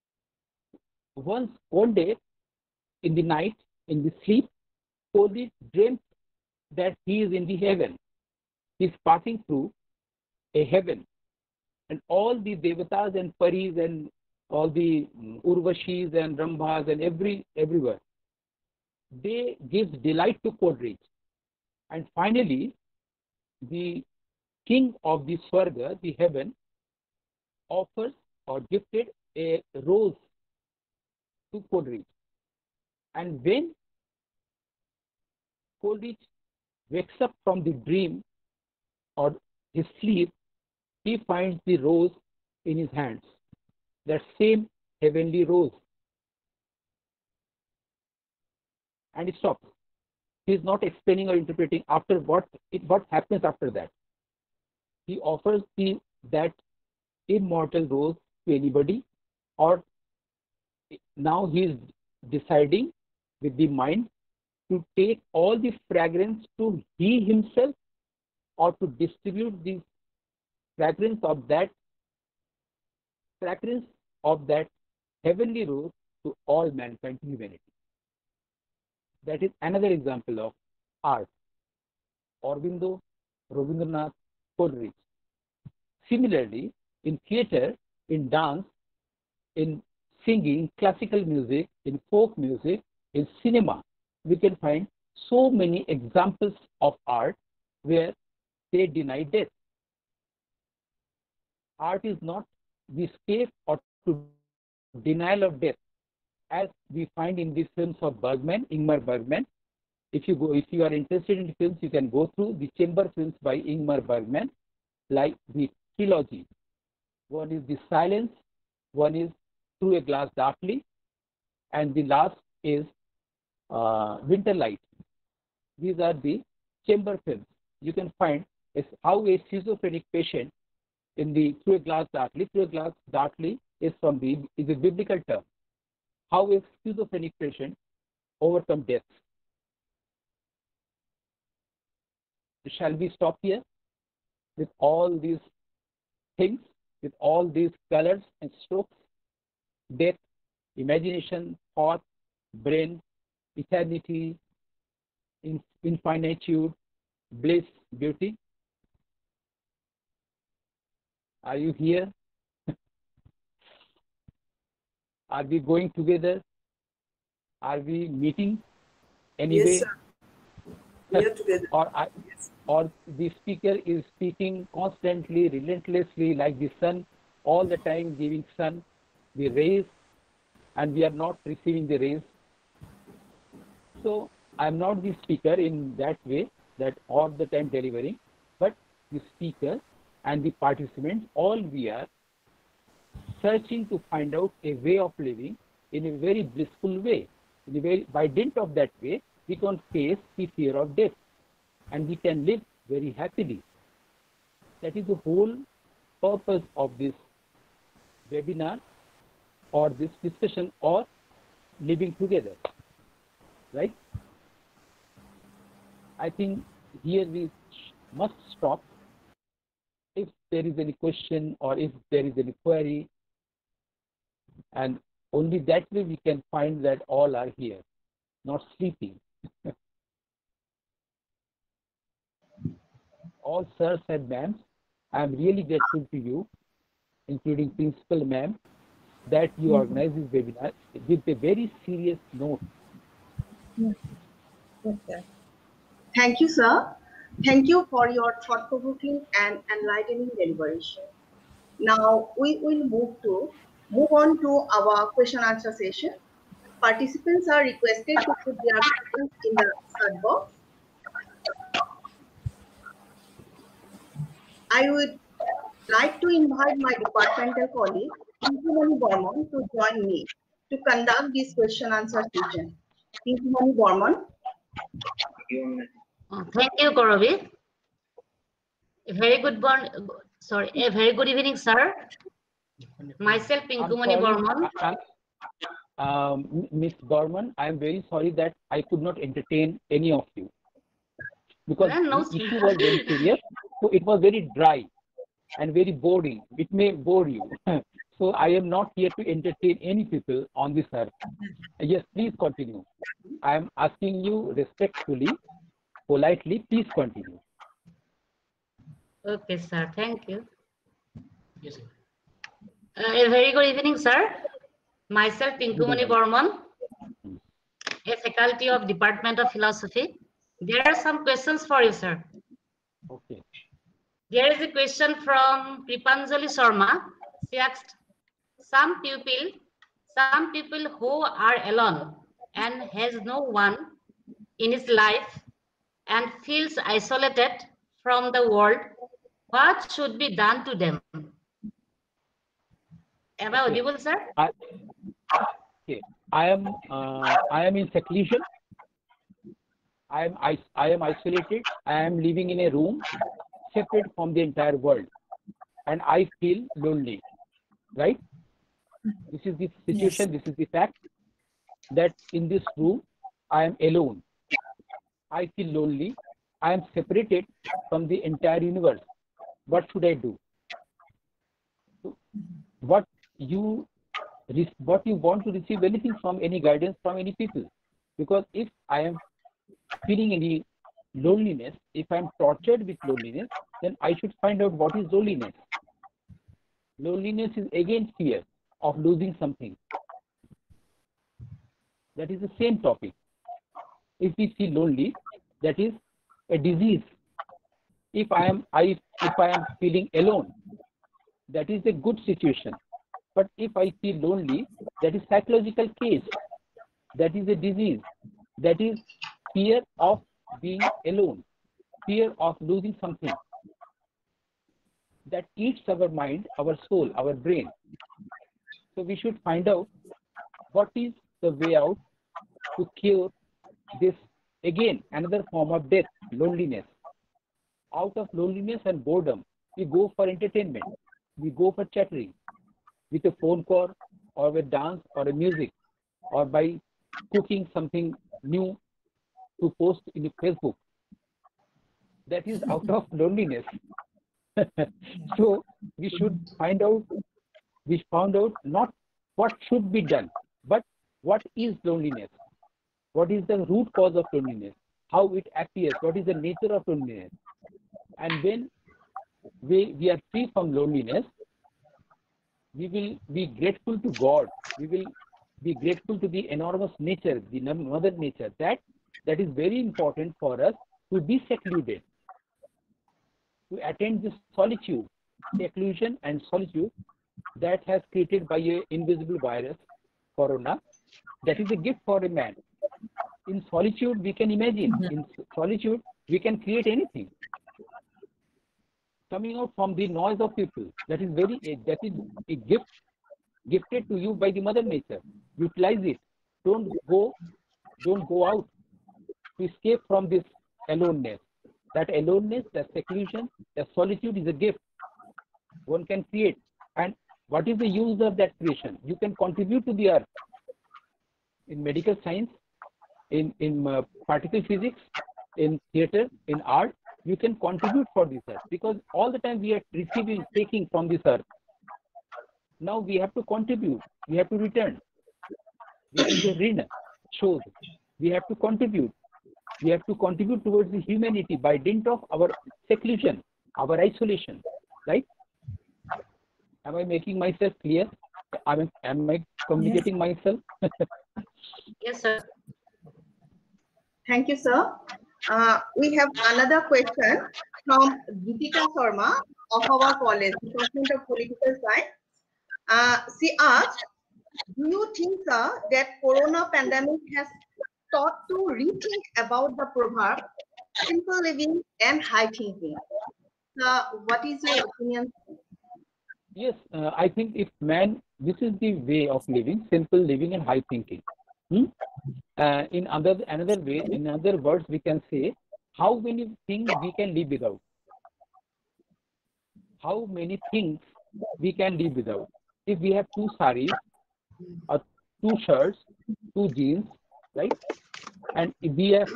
one day in the night, in the sleep, Coleridge dreamt that he is in the heaven. He is passing through a heaven, and all the devatas and paris and all the urvashis and rambhas and everywhere, they give delight to Coleridge. And finally, the king of the Swarga, the heaven, offers or gifted a rose to Coleridge. And when Coleridge wakes up from the dream or his sleep, he finds the rose in his hands, that same heavenly rose. And he stops. He is not explaining or interpreting after what happens after that. He offers that immortal rose to anybody, or now he is deciding with the mind to take all the fragrance to he himself, or to distribute the fragrance of that heavenly rose to all mankind, humanity. That is another example of art. Aurobindo, Rabindranath, Coleridge. Similarly, in theatre, in dance, in singing, classical music, in folk music, in cinema, we can find so many examples of art where they deny death. Art is not the escape or to denial of death, as we find in the films of Bergman, Ingmar Bergman. If you are interested in films, you can go through the chamber films by Ingmar Bergman, like the trilogy. One is The Silence, one is Through a Glass Darkly, and the last is Winter Light. These are the chamber films. You can find how a schizophrenic patient in the Through a Glass Darkly. Through a Glass Darkly is a biblical term. How a schizophrenic patient overcome death. Shall we stop here with all these things, with all these colors and strokes? Death, imagination, thought, brain, eternity, infinitude, bliss, beauty. Are you here? Are we going together? Are we meeting anyway? Yes, sir. We are together. Or the speaker is speaking constantly, relentlessly, like the sun all the time giving sun the rays, and we are not receiving the rays. So I'm not the speaker in that way, that all the time delivering, but the speaker and the participants, all we are searching to find out a way of living in a very blissful way. In a very, by dint of that way, we can face the fear of death and we can live very happily. That is the whole purpose of this webinar or this discussion or living together, right? I think here we must stop. If there is any question or if there is any query, and only that way we can find that all are here, not sleeping. All sirs and ma'ams, I am really grateful to you, including Principal Ma'am, that you organize this webinar with a very serious note. Okay. Thank you, sir. Thank you for your thought-provoking and enlightening deliberation. Now we will move on to our question answer session. Participants are requested to put their questions in the chat box. I would like to invite my departmental colleague, Pinkumani Bormon, to join me to conduct this question answer session. Pinkumani Bormon. Thank you, Korobi. A very good evening, sir. Myself, Pinkumani Bormon. Miss Bormon, I am very sorry that I could not entertain any of you because the issue was very serious. So it was very dry and very boring. It may bore you. So I am not here to entertain any people on this earth. Yes, please continue. I am asking you respectfully, politely, please continue. Okay, sir. Thank you. Yes, sir. A very good evening, sir. Myself, Pinkumani Bormon, a faculty of Department of Philosophy. There are some questions for you, sir. Okay. There is a question from Kripanjali Sharma. She asked, some people who are alone and has no one in his life and feels isolated from the world, what should be done to them? Am I audible, sir? Okay. I am in seclusion. I am isolated. I am living in a room separate from the entire world, and I feel lonely. Right? This is the situation. Yes. This is the fact that in this room I am alone. I feel lonely. I am separated from the entire universe. What should I do? What you want to receive anything from any guidance from any people, because if I am feeling any loneliness, if I am tortured with loneliness, then I should find out what is loneliness. Loneliness is again fear of losing something. That is the same topic. If we feel lonely, that is a disease. If I am feeling alone, that is a good situation. But if I feel lonely, that is psychological case. That is a disease. That is fear of being alone, fear of losing something. That eats our mind, our soul, our brain. So we should find out what is the way out to cure this, again, another form of death, loneliness. Out of loneliness and boredom, we go for entertainment. We go for chattering with a phone call or with dance or a music or by cooking something new to post in Facebook. That is out of loneliness. So we should find out, we found out not what should be done, but what is loneliness? What is the root cause of loneliness? How it appears? What is the nature of loneliness? And when we are free from loneliness, we will be grateful to God. We will be grateful to the enormous nature, the mother nature. That is very important for us to be secluded, to attain this solitude, seclusion and solitude that has created by a invisible virus, corona, that is a gift for a man. In solitude, we can imagine. In solitude, we can create anything. Coming out from the noise of people, that is a gift gifted to you by the Mother Nature. Utilize it. Don't go out to escape from this aloneness. That aloneness, that seclusion, that solitude is a gift one can create. And what is the use of that creation? You can contribute to the earth in medical science, in particle physics, in theater, in art. You can contribute for this earth, because all the time we are receiving, taking from this earth. Now we have to contribute. We have to return. This is a Rina shows. We have to contribute. We have to contribute towards the humanity by dint of our seclusion, our isolation. Right? Am I making myself clear? Am I communicating myself? Yes, sir. Thank you, sir. We have another question from Geetika Sharma of our college, Department of Political Science. She asked, do you think, sir, that corona pandemic has taught to rethink about the proverb, simple living and high thinking? What is your opinion? Yes, I think if man, this is the way of living, simple living and high thinking. In another way, in other words, we can say, how many things we can live without? How many things we can live without? If we have 2 saris, or 2 shirts, 2 jeans, right? And if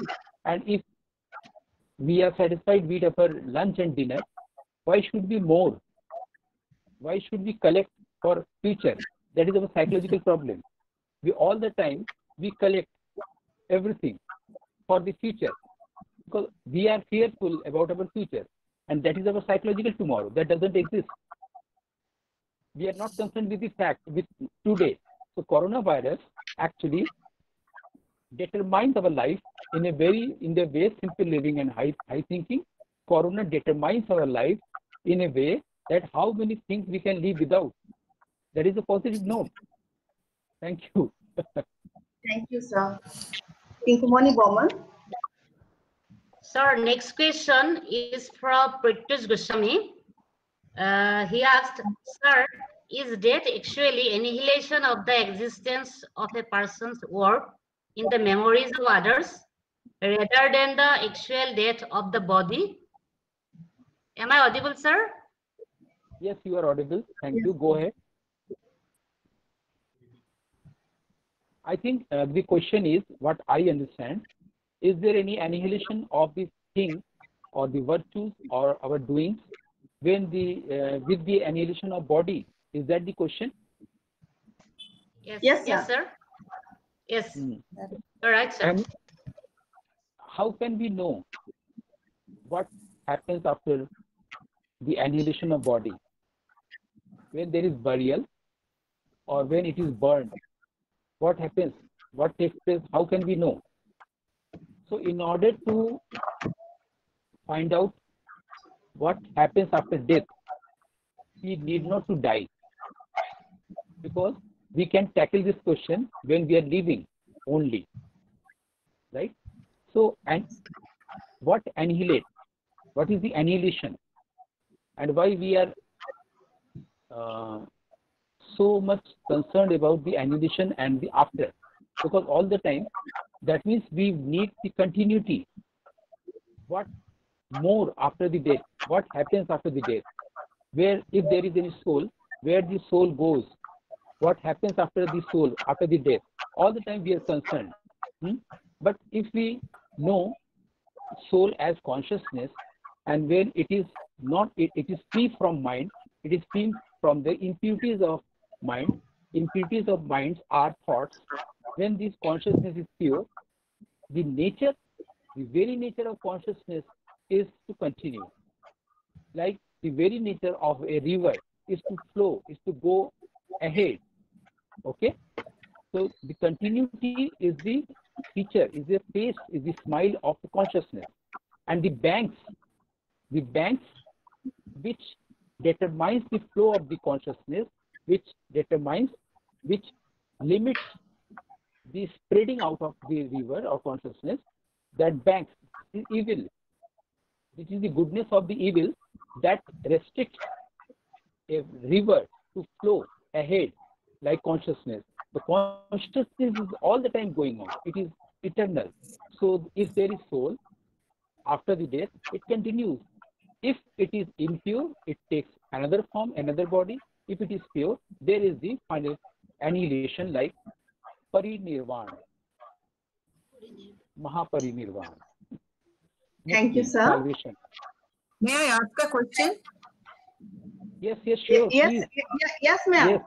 we are satisfied with our lunch and dinner, why should we more? Why should we collect for future? That is our psychological problem. We all the time we collect everything for the future, because we are fearful about our future, and that is our psychological tomorrow. That doesn't exist. We are not concerned with the fact with today. So coronavirus actually determines our life in the way simple living and high thinking. Corona determines our life in a way that how many things we can live without. That is a positive note. Thank you. Thank you, sir. Pinkumani Bowman. Sir, next question is from Pratyush Goswami. He asked, sir, is death actually annihilation of the existence of a person's work in the memories of others rather than the actual death of the body? Am I audible, sir? Yes, you are audible. Thank you. Go ahead. I think the question is, what I understand, is there any annihilation of the thing or the virtues or our doings when with the annihilation of body? Is that the question? Yes, sir. Yes. All right, sir. And how can we know what happens after the annihilation of body? When there is burial or when it is burned, what happens? What takes place? How can we know? So in order to find out what happens after death, we need not to die, because we can tackle this question when we are living only, right? So, and what annihilate? What is the annihilation? And why we are so much concerned about the annihilation and the after? Because all the time, that means we need the continuity. What more after the death? What happens after the death? Where, if there is any soul, where the soul goes? What happens after the soul, after the death? All the time we are concerned. But if we know soul as consciousness, and when it is not, it is free from mind, it is free from the impurities of mind. Impurities of minds are thoughts. When this consciousness is pure, the nature, the very nature of consciousness is to continue. Like the very nature of a river is to flow, is to go ahead. Okay? So the continuity is the feature, is the face, is the smile of the consciousness. And the banks which determines the flow of the consciousness which determines, which limits the spreading out of the river or consciousness, that banks is evil. This is the goodness of the evil that restricts a river to flow ahead like consciousness. The consciousness is all the time going on. It is eternal. So if there is soul, after the death, it continues. If it is impure, it takes another form, another body. If it is pure, there is the final annihilation like parinirvana, mahaparinirvana. Thank you, sir. Salvation. May I ask a question? Yes, sure. Yes, Please. yes, ma'am. Yes.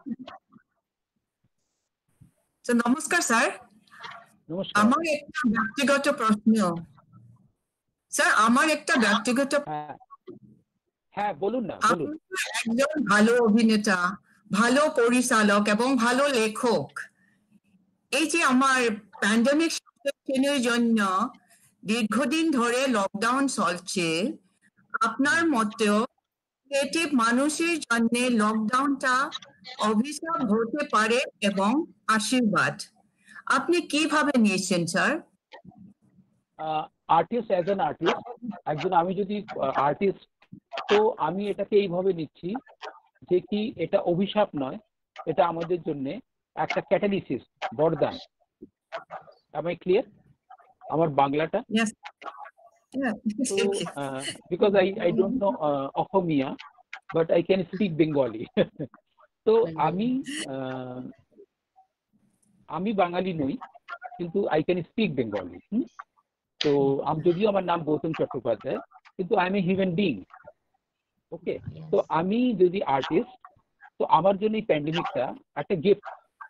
So, নমস্কার sir, নমস্কার। আমার একটা ব্যক্তিগত প্রশ্ন। Sir, আমার একটা ব্যক্তিগত, হ্যাঁ বলুন না। আপনি একজন ভালো অভিনেতা, ভালো পরিচালক এবং ভালো লেখক। এই যে আমার প্যান্ডেমিক সিচুয়েশনের জন্য দীর্ঘদিন ধরে লকডাউন চলছে, আপনার মতেও ক্রিয়েটিভ মানুষের জন্য লকডাউনটা অভিশাপ হতে পারে এবং আশীর্বাদ। আপনি কিভাবে নিয়েছেন sir? Artist as an artist, একজন আমি যদি আর্টিস্ট, তো আমি এটাকে এইভাবে নিচ্ছি যে কি এটা অভিশাপ নয়, এটা আমাদের জন্য একটা ক্যাটালিসিস, বরদান। Am I clear? আমার বাংলাটা? Yes. Yeah. So, because I don't know Ohomia, but I can speak Bengali. তো আমি বাঙালি নই, কিন্তু I can speak Bengali. তো যদিও আমার নাম গৌতম চট্টোপাধ্যায়, কিন্তু I am a human being. ওকে, তো আমি যদি আর্টিস্ট, তো আমার জন্য এই প্যান্ডেমিকটা একটা গিফট।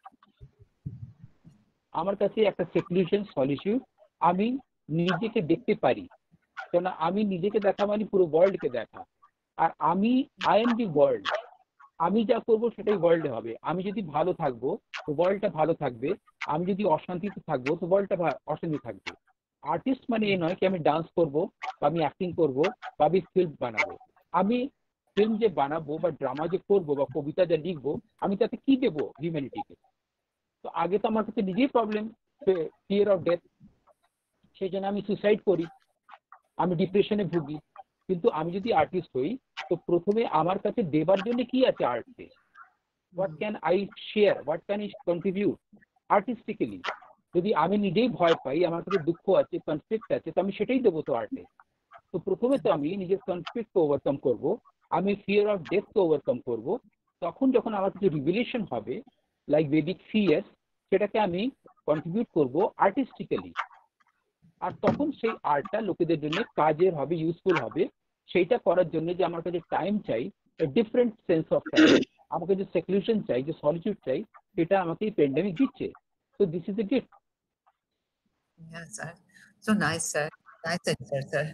আমার কাছে একটা সেকুলেশন সলিউশন, আমি নিজেকে দেখতে পারি, কেন আমি নিজেকে দেখা মানে পুরো ওয়ার্ল্ডকে দেখা। আর আমি আই এম দি ওয়ার্ল্ড, আমি যা করবো সেটাই ওয়ার্ল্ডে হবে। আমি যদি ভালো থাকবো তো ওয়ার্ল্ডটা ভালো থাকবে, আমি যদি অশান্তিতে থাকবো তো ওয়ার্ল্ডটা অশান্তি থাকবে। আর্টিস্ট মানে এই নয় কি আমি ডান্স করবো বা আমি অ্যাক্টিং করবো বা আমি ফিল্ম বানাবো। আমি ফিল্ম যে বানাবো বা ড্রামা যে করবো বা কবিতা যে লিখবো, আমি তাতে কি দেবো হিউম্যানিটিকে? তো আগে তো আমার কাছে নিজেই প্রবলেম, ফিয়ার অফ ডেথ, সেই জন্য আমি সুসাইড করি, আমি ডিপ্রেশনে ভুগি। কিন্তু আমি যদি আর্টিস্ট হই, তো প্রথমে আমার কাছে দেবার জন্য কি আছে আর্টে? What can I share, what can I contribute artistically? যদি আমি নিজেই ভয় পাই, আমার কাছে দুঃখ আছে, কনফ্লিক্ট আছে, তো আমি সেটাই দেবো তো আর্টে। তো প্রথমে তো আমি নিজের কনফ্লিক্টকে ওভারকাম করবো, আমি ফিয়ার অফ ডেথকে ওভারকাম করবো। তখন যখন আমার কিছু রিভিলেশন হবে লাইক বেদিক ফিয়ার্স, সেটাকে আমি কন্ট্রিবিউট করবো আর্টিস্টিক্যালি। আর তখন সেই আর্টটা লোকেদের জন্য কাজের হবে, ইউজফুল হবে। সেইটা করার জন্য যে আমার কাছে টাইম চাই, ডিফারেন্ট সেন্স অফ টাইম, আমাকে যে সেকুলেশন চাই, যে সলিটিউড চাই, সেটা আমাকে এই প্যান্ডেমিক দিচ্ছে। So this is a gift. Yes, sir. So nice, sir. Nice answer, sir.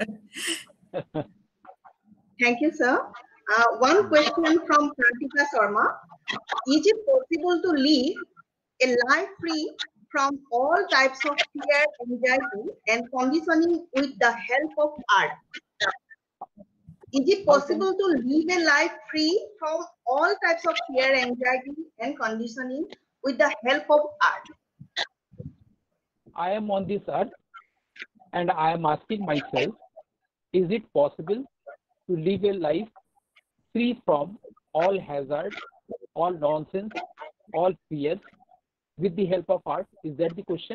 Thank you, sir. One question from Prantika Sharma. Is it possible to live a life free from all types of fear, anxiety, and conditioning with the help of art? Is it possible to live a life free from all types of fear, anxiety, and conditioning with the help of art? I am on this earth and I am asking myself, is it possible to live a life free from all hazard, all nonsense, all fears with the help of art? Is that the question?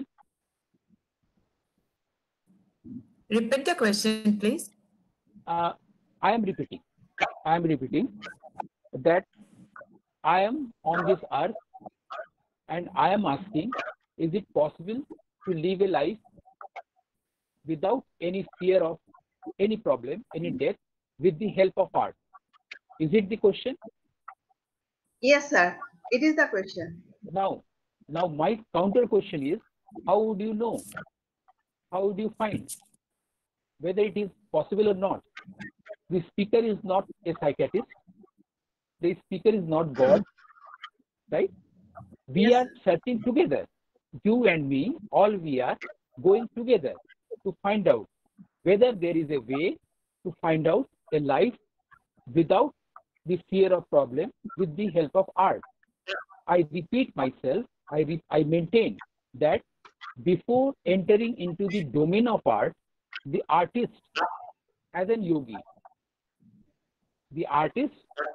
Repeat the question, please. I am repeating that I am on this earth and I am asking, is it possible to live a life without any fear of any problem, any death, with the help of art? Is it the question? Yes, sir. It is the question. Now my counter question is, how would you know? How would you find whether it is possible or not? The speaker is not a psychiatrist. The speaker is not God, right? We are searching together. You and me, all we are going together to find out whether there is a way to find out a life without the fear of problem with the help of art. I repeat myself, I maintain that before entering into the domain of art, the artist as an yogi, the artist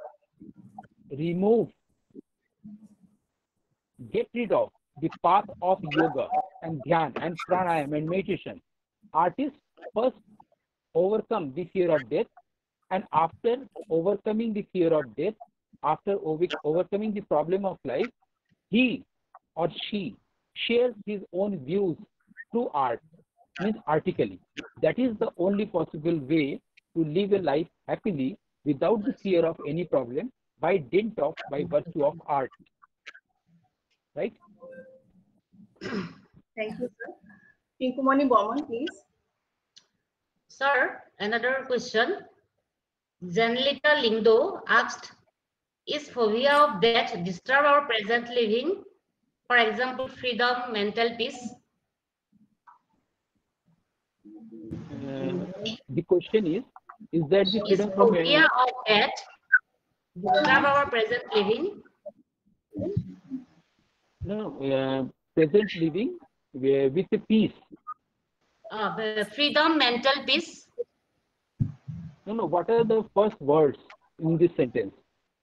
get rid of the path of yoga and dhyan and pranayam and meditation. Artists first overcome the fear of death, and after overcoming the fear of death, after overcoming the problem of life, he or she shares his own views through art, means artically. That is the only possible way to live a life happily without the fear of any problem by virtue of art. Right? Thank you, sir. Pinkumani Burman, please. Sir, another question. Janlita Lindo asked, is phobia of death disturb our present living? For example, freedom, mental peace? The question is that the freedom from phobia of death disturb our present living? No, present living with a peace. Freedom, mental peace? No, what are the first words in this sentence?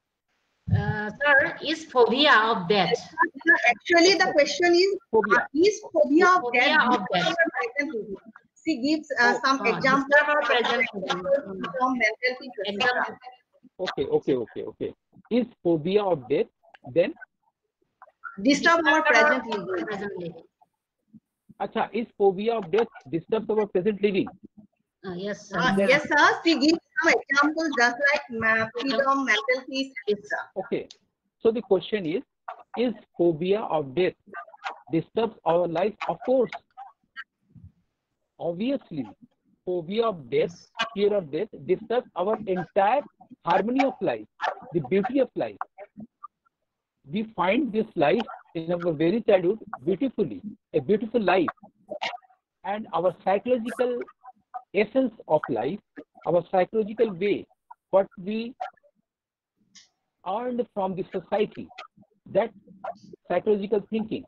Sir, is phobia of death? Actually, the question is phobia. Is phobia of Phobia death of death. present living? She gives some examples disturb our present living. from mental peace. Example. Okay. Is phobia of death then? Disturb our present living. Acha, is phobia of death disturbs our present living? Yes, sir. Yes, sir. She gives some examples just like freedom, mental peace, etc. Okay. So the question is phobia of death disturbs our life? Of course. Obviously, phobia of death, fear of death disturbs our entire harmony of life, the beauty of life. We find this life in our very childhood beautifully, a beautiful life. And our psychological essence of life, our psychological way, what we earned from the society, that psychological thinking,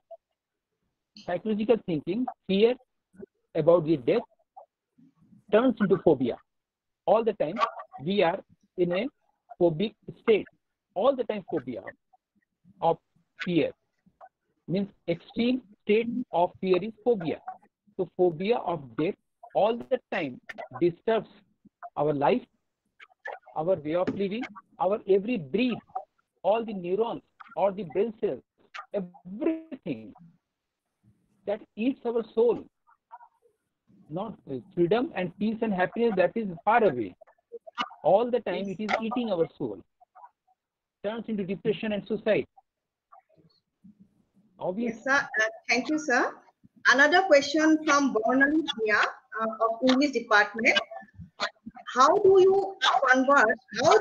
fear about the death turns into phobia. All the time we are in a phobic state. All the time phobia of fear means extreme state of fear is phobia. So phobia of death all the time disturbs our life, our way of living, our every breath, all the neurons or the brain cells, everything that eats our soul. Not freedom and peace and happiness, that is far away. All the time it is eating our soul, turns into depression and suicide. Obviously. Yes, sir. Thank you, sir. Another question from Bornali Jia of English department. How do we convert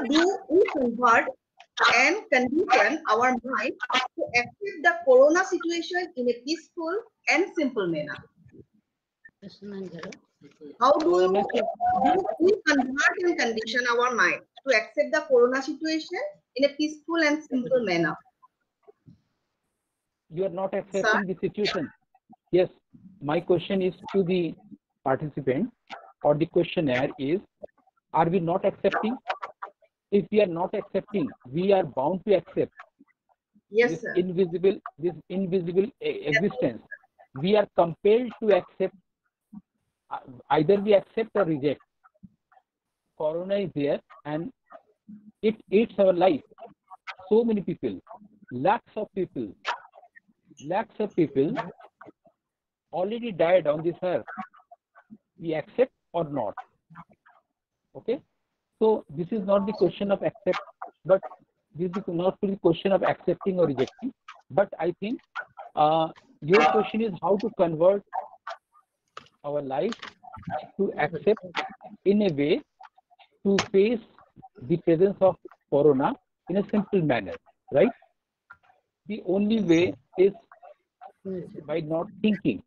and condition our mind to accept the corona situation in a peaceful and simple manner? How do we convert and condition our mind to accept the corona situation in a peaceful and simple manner? You are not accepting the situation. Yes, my question is to the participant or the questionnaire is, are we not accepting? If we are not accepting, we are bound to accept this invisible existence. We are compelled to accept. Either we accept or reject. Corona is there and it eats our life. So many people, lakhs of people already died on this earth. We accept or not. Okay? So this is not the question of accept, but this is not the question of accepting or rejecting. But I think your question is how to convert our life to accept in a way to face the presence of corona in a simple manner, right? The only way is by not thinking.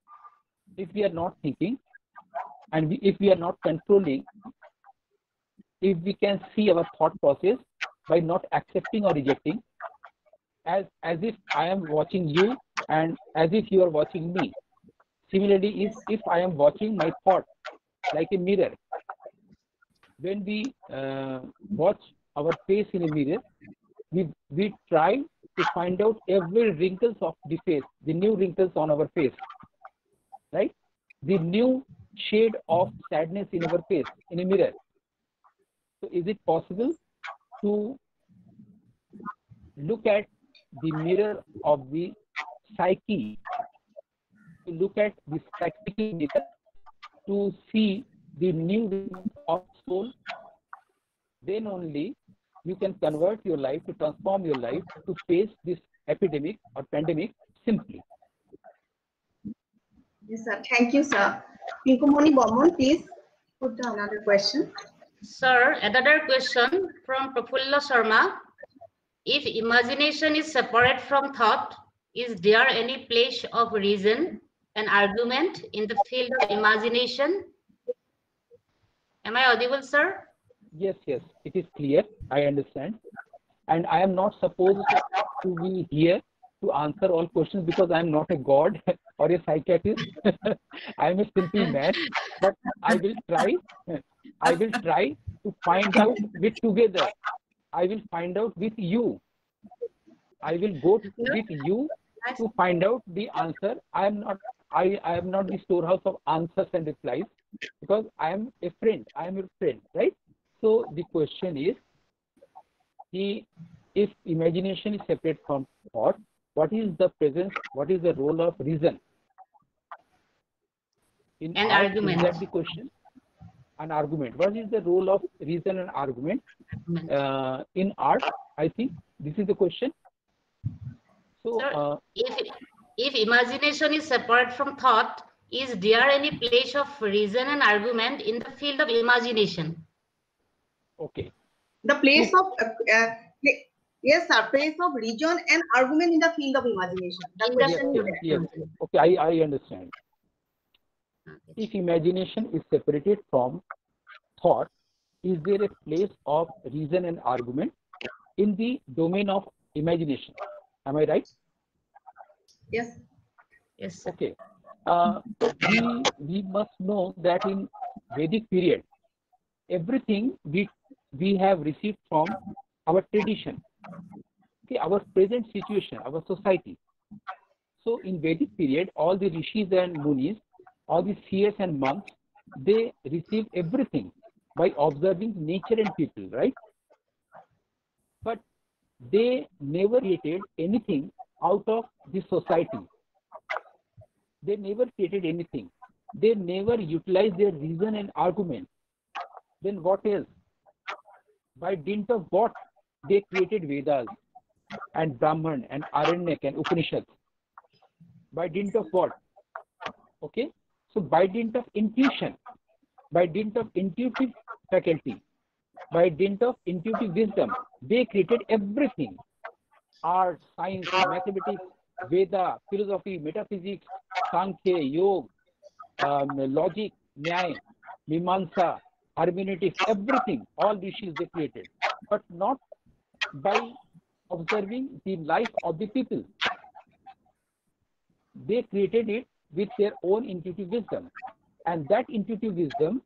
If we are not thinking and if we are not controlling if we can see our thought process by not accepting or rejecting, as if I am watching you and as if you are watching me. Similarly, if I am watching my thought like a mirror, when we watch our face in a mirror, we try to find out every wrinkles of the face, the new wrinkles on our face, right? The new shade of sadness in our face in a mirror. So is it possible to look at the mirror of the psyche, to look at the psychical mirror, to see the new wrinkles of soul? Then only you can convert your life, to transform your life, to face this epidemic or pandemic simply. Yes, sir. Thank you, sir. Pinkumoni Bomon, please put down another question. Sir, another question from Prafulla Sharma. If imagination is separate from thought, is there any place of reason and argument in the field of imagination? Am I audible, sir? Yes, it is clear. I understand. And I am not supposed to be here to answer all questions because I am not a god or a psychiatrist. I am a simple man, but I will try to find out with together. I will find out with you. I will go with you to find out the answer. I am not the storehouse of answers and replies, because I am a friend. I am your friend, right? So the question is, if imagination is separate from thought, what is the presence, what is the role of reason? In An art, argument. is that the question? An argument. What is the role of reason and argument in art? I think this is the question. So, sir, if imagination is separate from thought, is there any place of reason and argument in the field of imagination? okay. The place of yes, sir. Place of reason and argument in the field of imagination. The question you Yes. Okay, I understand. If imagination is separated from thought, is there a place of reason and argument in the domain of imagination? Am I right? Yes. Yes, sir. Okay. We must know that in Vedic period, everything we have received from our tradition, okay, our present situation, our society. So in Vedic period, all the rishis and munis, all the seers and monks, they receive everything by observing nature and people, right? But they never created anything out of the society. They never created anything. They never utilized their reason and argument. Then what else? By dint of what they created Vedas and Brahman and Aranyak and Upanishads? By dint of what? Okay. So by dint of intuition, by dint of intuitive faculty, by dint of intuitive wisdom, they created everything. Art, science, mathematics, Veda, philosophy, metaphysics, Sankhya, Yoga, logic, Nyaya, Mimamsa, hermeneutics, everything, all rishis they created, but not by observing the life of the people. They created it with their own intuitive wisdom, and that intuitive wisdom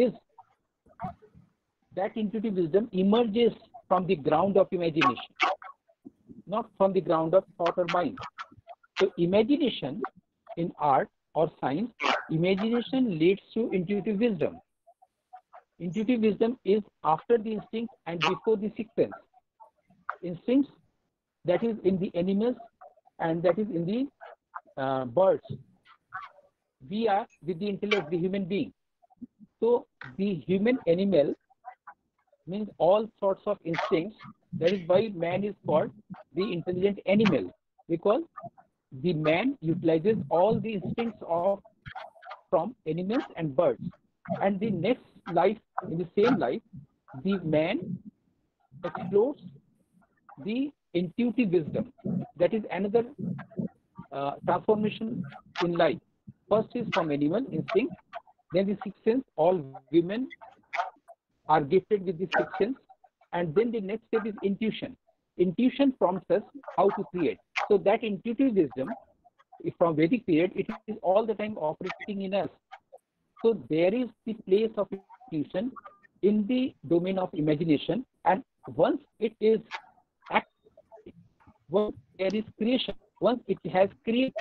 emerges from the ground of imagination, not from the ground of thought or mind. So imagination in art or science, imagination leads to intuitive wisdom. Intuitive wisdom is after the instinct and before the sixth sense. Instincts, that is in the animals and that is in the birds. We are with the intellect, the human being. So the human animal means all sorts of instincts. That is why man is called the intelligent animal, because the man utilizes all the instincts from animals and birds. And the next life, in the same life, the man explores the intuitive wisdom. That is another transformation in life. First is from animal instinct, then the sixth sense. All women are gifted with these 6 senses. And then the next step is intuition. Intuition prompts us how to create. So that intuitive wisdom, from Vedic period, it is all the time operating in us. So there is the place of intuition in the domain of imagination, and once it is active, once there is creation, once it has created,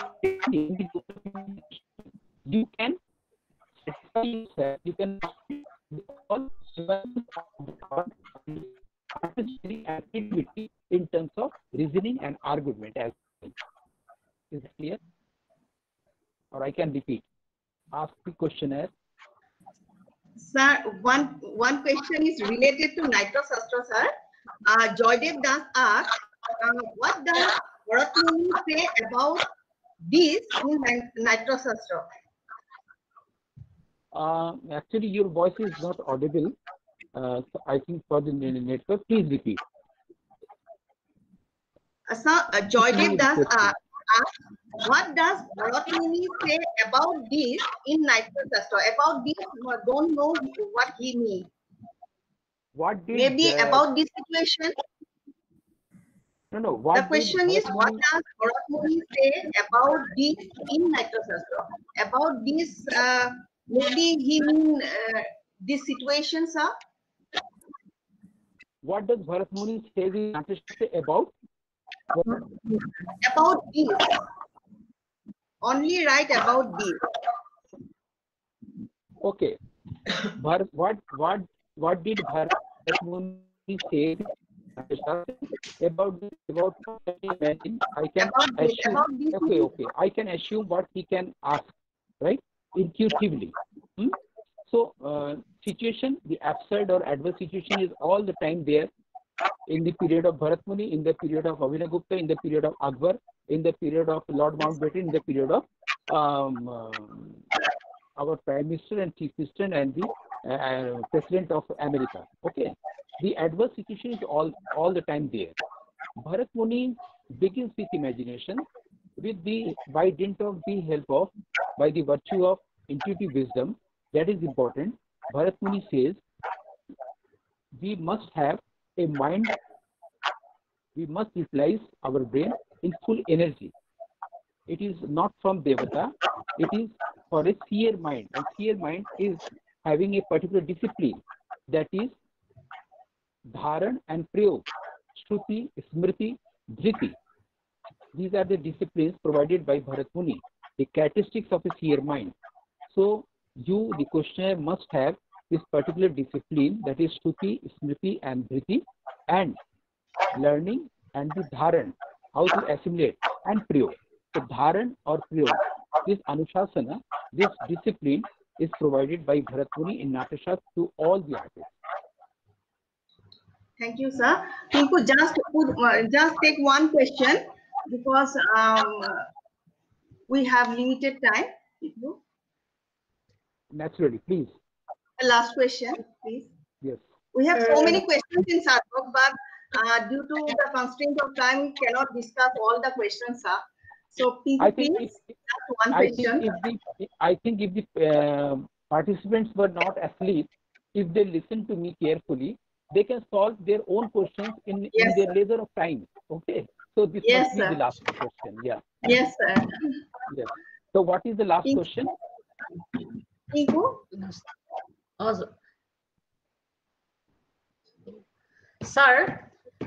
you can satisfy yourself, you can all activity in terms of reasoning and argument as well. Is it clear? Or I can repeat. Ask the questionnaire. Sir, one question is related to Naitya Shastra, sir. Joydev Das asks, what does Bharat Muni say about this in Naitya Shastra? Actually, your voice is not audible. So I think for the network, please repeat. Sir, Joydev Das asks, what does Bharat Muni say about this in Naitya Shastra? About this, don't know what he means. What did maybe about this situation? No. What the question is, what does Bharat Muni say about this in Naitya Shastra? About this, maybe he mean this situation, sir? What does Bharat Muni say in Naitya Shastra about? About this. Only write about this. Okay. What did Bharat Muni say about this? About imagine, I can assume. Okay. I can assume what he can ask, right? Intuitively. So situation, the absurd or adverse situation is all the time there. In the period of Bharat Muni, in the period of Abhinavagupta, in the period of Akbar, in the period of Lord Mountbatten, in the period of our Prime Minister and Chief Minister and the President of America. Okay, the adverse situation is all the time there. Bharat Muni begins with imagination, by dint of the help of, by the virtue of intuitive wisdom. That is important. Bharat Muni says we must have a mind, we must utilize our brain in full energy. It is not from Devata, it is for a seer mind. And seer mind is having a particular discipline, that is Dharan and Prayog, Shruti, Smriti, Dhriti. These are the disciplines provided by Bharat Muni, the characteristics of a seer mind. So you, the questioner, must have this particular discipline, that is Shruti, Smriti and Dhriti, and learning and the Dharan, how to assimilate, and Prayog. So Dharan or Prayog, this Anushasana, this discipline is provided by Bharat Muni in Natya Shastra to all the artists. Thank you, sir. Tinku, just take one question because we have limited time. Naturally, please. The last question, please. Yes. We have so many questions in Sarthak, but due to the constraint of time, we cannot discuss all the questions, sir. So please, I think if the participants were not asleep, if they listen to me carefully, they can solve their own questions in their leisure of time. Okay. So this must be the last question. Yeah. Yes, sir. Yes. So what is the last question? Sir,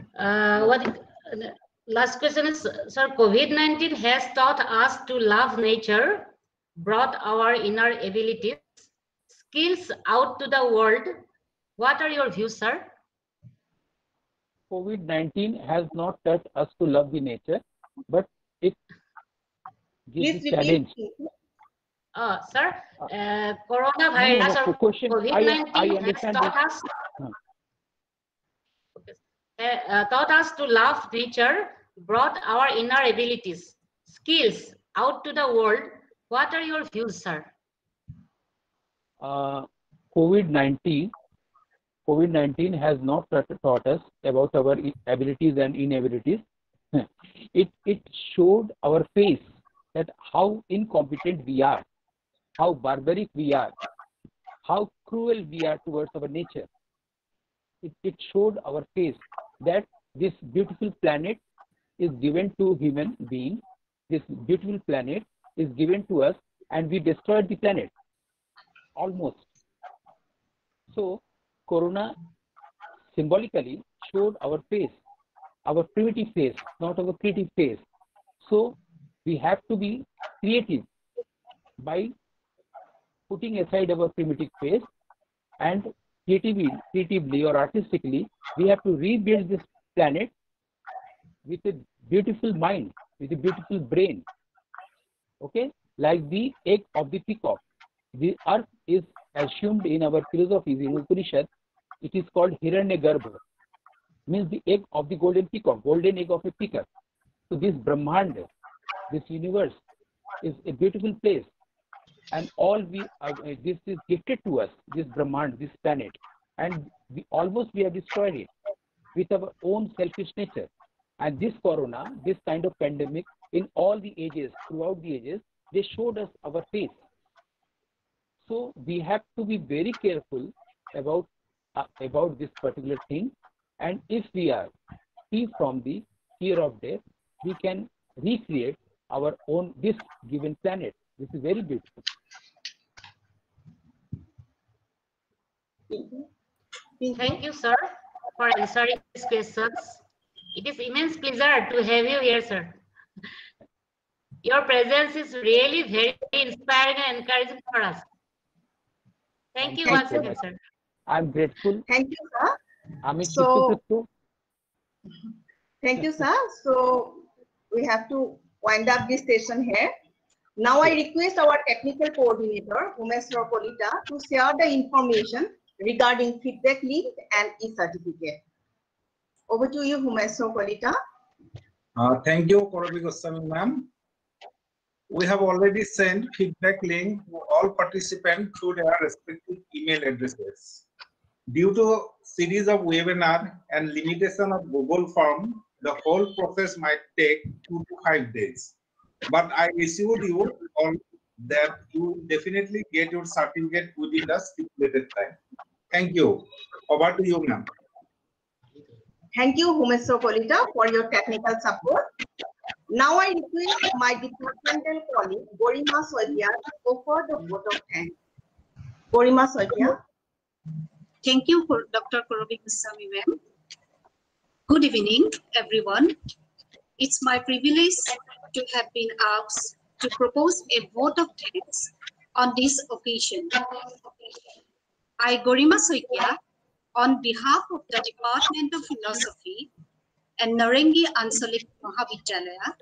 last question is, sir, COVID-19 has taught us to love nature, brought our inner abilities, skills out to the world. What are your views, sir? COVID-19 has not taught us to love the nature, but it gives a challenge. Sir, coronavirus or COVID-19 has taught us to love nature, brought our inner abilities, skills out to the world. What are your views, sir? COVID-19 has not taught us about our abilities and inabilities. It showed our face that how incompetent we are, how barbaric we are, how cruel we are towards our nature. it showed our face that this beautiful planet is given to human beings. This beautiful planet is given to us, and we destroyed the planet almost. So Corona symbolically showed our face, our primitive face, not our creative face. So we have to be creative by putting aside our primitive face, and creatively or artistically, we have to rebuild this planet with a beautiful mind, with a beautiful brain. Okay, like the egg of the peacock. The earth is assumed in our philosophies, in Upanishad, it is called Hiranyagarbha, means the egg of the golden peacock, golden egg of a peacock. So this Brahmand, this universe is a beautiful place, and all this is gifted to us, this Brahmand, this planet, and we have destroyed it with our own selfish nature. And this Corona, this kind of pandemic, in all the ages, throughout the ages, they showed us our face. So we have to be very careful about this particular thing, and if we are free from the fear of death, we can recreate our own this given planet. This is very beautiful. Thank you, sir, for answering these questions. It is immense pleasure to have you here, sir. Your presence is really very inspiring and encouraging for us. Thank you once again, sir. I'm grateful. Thank you, sir. Thank you, sir. So we have to wind up this session here. Now I request our technical coordinator, Humeswar Kolita, to share the information regarding feedback link and e-certificate. Over to you, Humeswar Kolita. Thank you, Korobi Goswami ma'am. We have already sent feedback link to all participants through their respective email addresses. Due to series of webinar and limitation of Google Form, the whole process might take 2 to 5 days. But I assured you all that you will definitely get your certificate within the stipulated time. Thank you. Over to you, ma'am. Thank you, Humeswar Kolita, for your technical support. Now I request my departmental colleague, Gorima Soitia, to offer the vote of thanks. Gorima Soitia. Thank you, for Dr. Korobi Goswami ma'am. Good evening, everyone. It's my privilege to have been asked to propose a vote of thanks on this occasion. I, Gorima Soitia, on behalf of the Department of Philosophy and Narangi Anshalik Mahavidyalaya,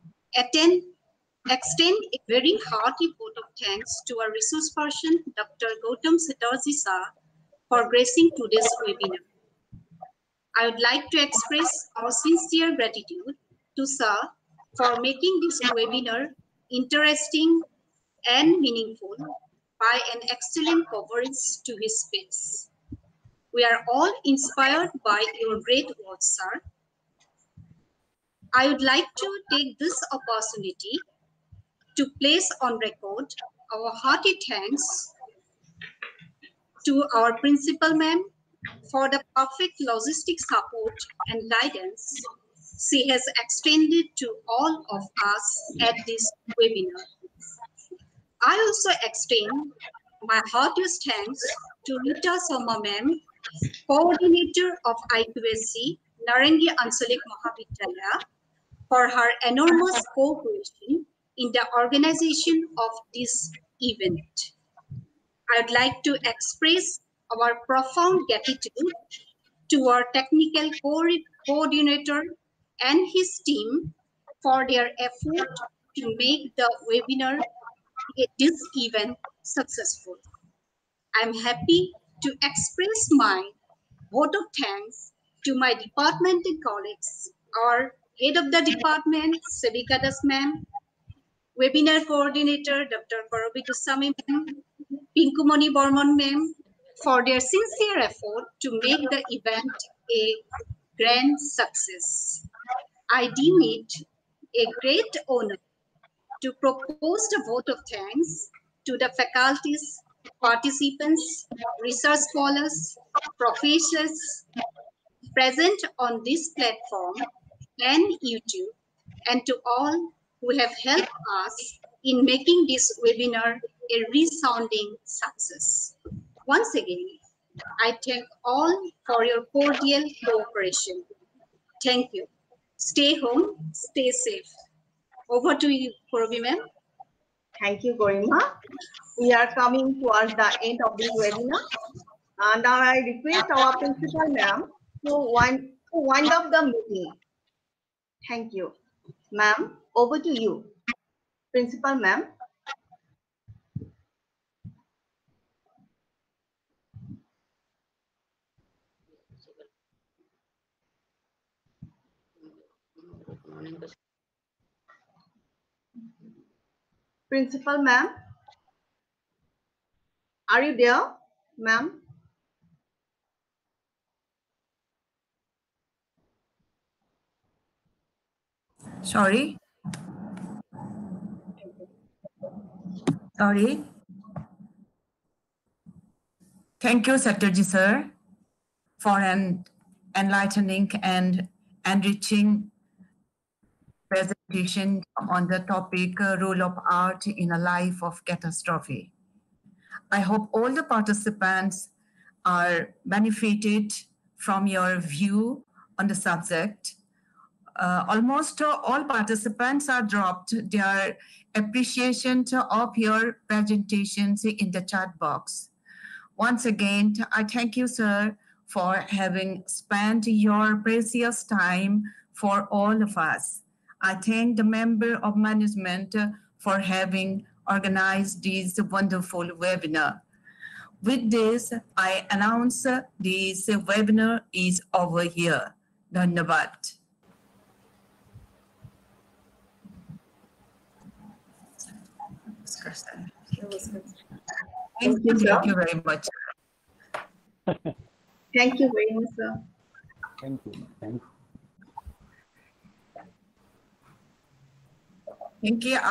extend a very hearty vote of thanks to our resource person, Dr. Gautam Chatterjee sir, for gracing today's webinar. I would like to express our sincere gratitude to sir for making this webinar interesting and meaningful by an excellent coverage to his space. We are all inspired by your great words, sir. I would like to take this opportunity to place on record our hearty thanks to our principal ma'am for the perfect logistic support and guidance she has extended to all of us at this webinar. I also extend my heartiest thanks to Rita Sharma ma'am, coordinator of IQAC, Narangi Anshalik Mahavidyalaya, for her enormous cooperation in the organization of this event. I'd like to express our profound gratitude to our technical coordinator and his team for their effort to make the webinar, this event, successful. I'm happy to express my vote of thanks to my departmental colleagues, our head of the department, Sevika Das ma'am, webinar coordinator, Dr. Korobi Goswami ma'am, Pinkumoni Bormon ma'am, for their sincere effort to make the event a grand success. I deem it a great honor to propose the vote of thanks to the faculties participants, research scholars, professors present on this platform and YouTube, and to all who have helped us in making this webinar a resounding success. Once again, I thank all for your cordial cooperation. Thank you. Stay home, stay safe. Over to you, Purabi ma'am. Thank you, Garima. We are coming towards the end of this webinar. And now I request our principal ma'am to wind up the meeting. Thank you. Ma'am, over to you. Principal ma'am. Principal ma'am. Are you there, ma'am? Sorry. Thank you, Secretary Sir, for an enlightening and enriching presentation on the topic role of art in a life of catastrophe. I hope all the participants are benefited from your view on the subject. Almost all participants are dropped their appreciation of your presentations in the chat box. Once again, I thank you, sir, for having spent your precious time for all of us. I thank the member of management for having organized this wonderful webinar. With this, I announce this webinar is over here. Dhanyavad. Thank you very much. Thank you very much, sir. Thank you. Thank you. Thank you.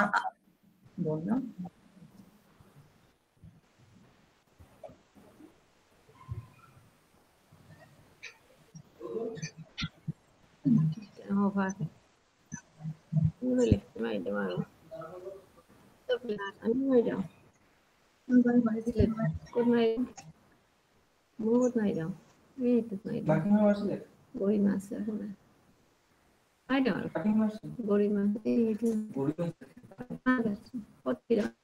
I don't.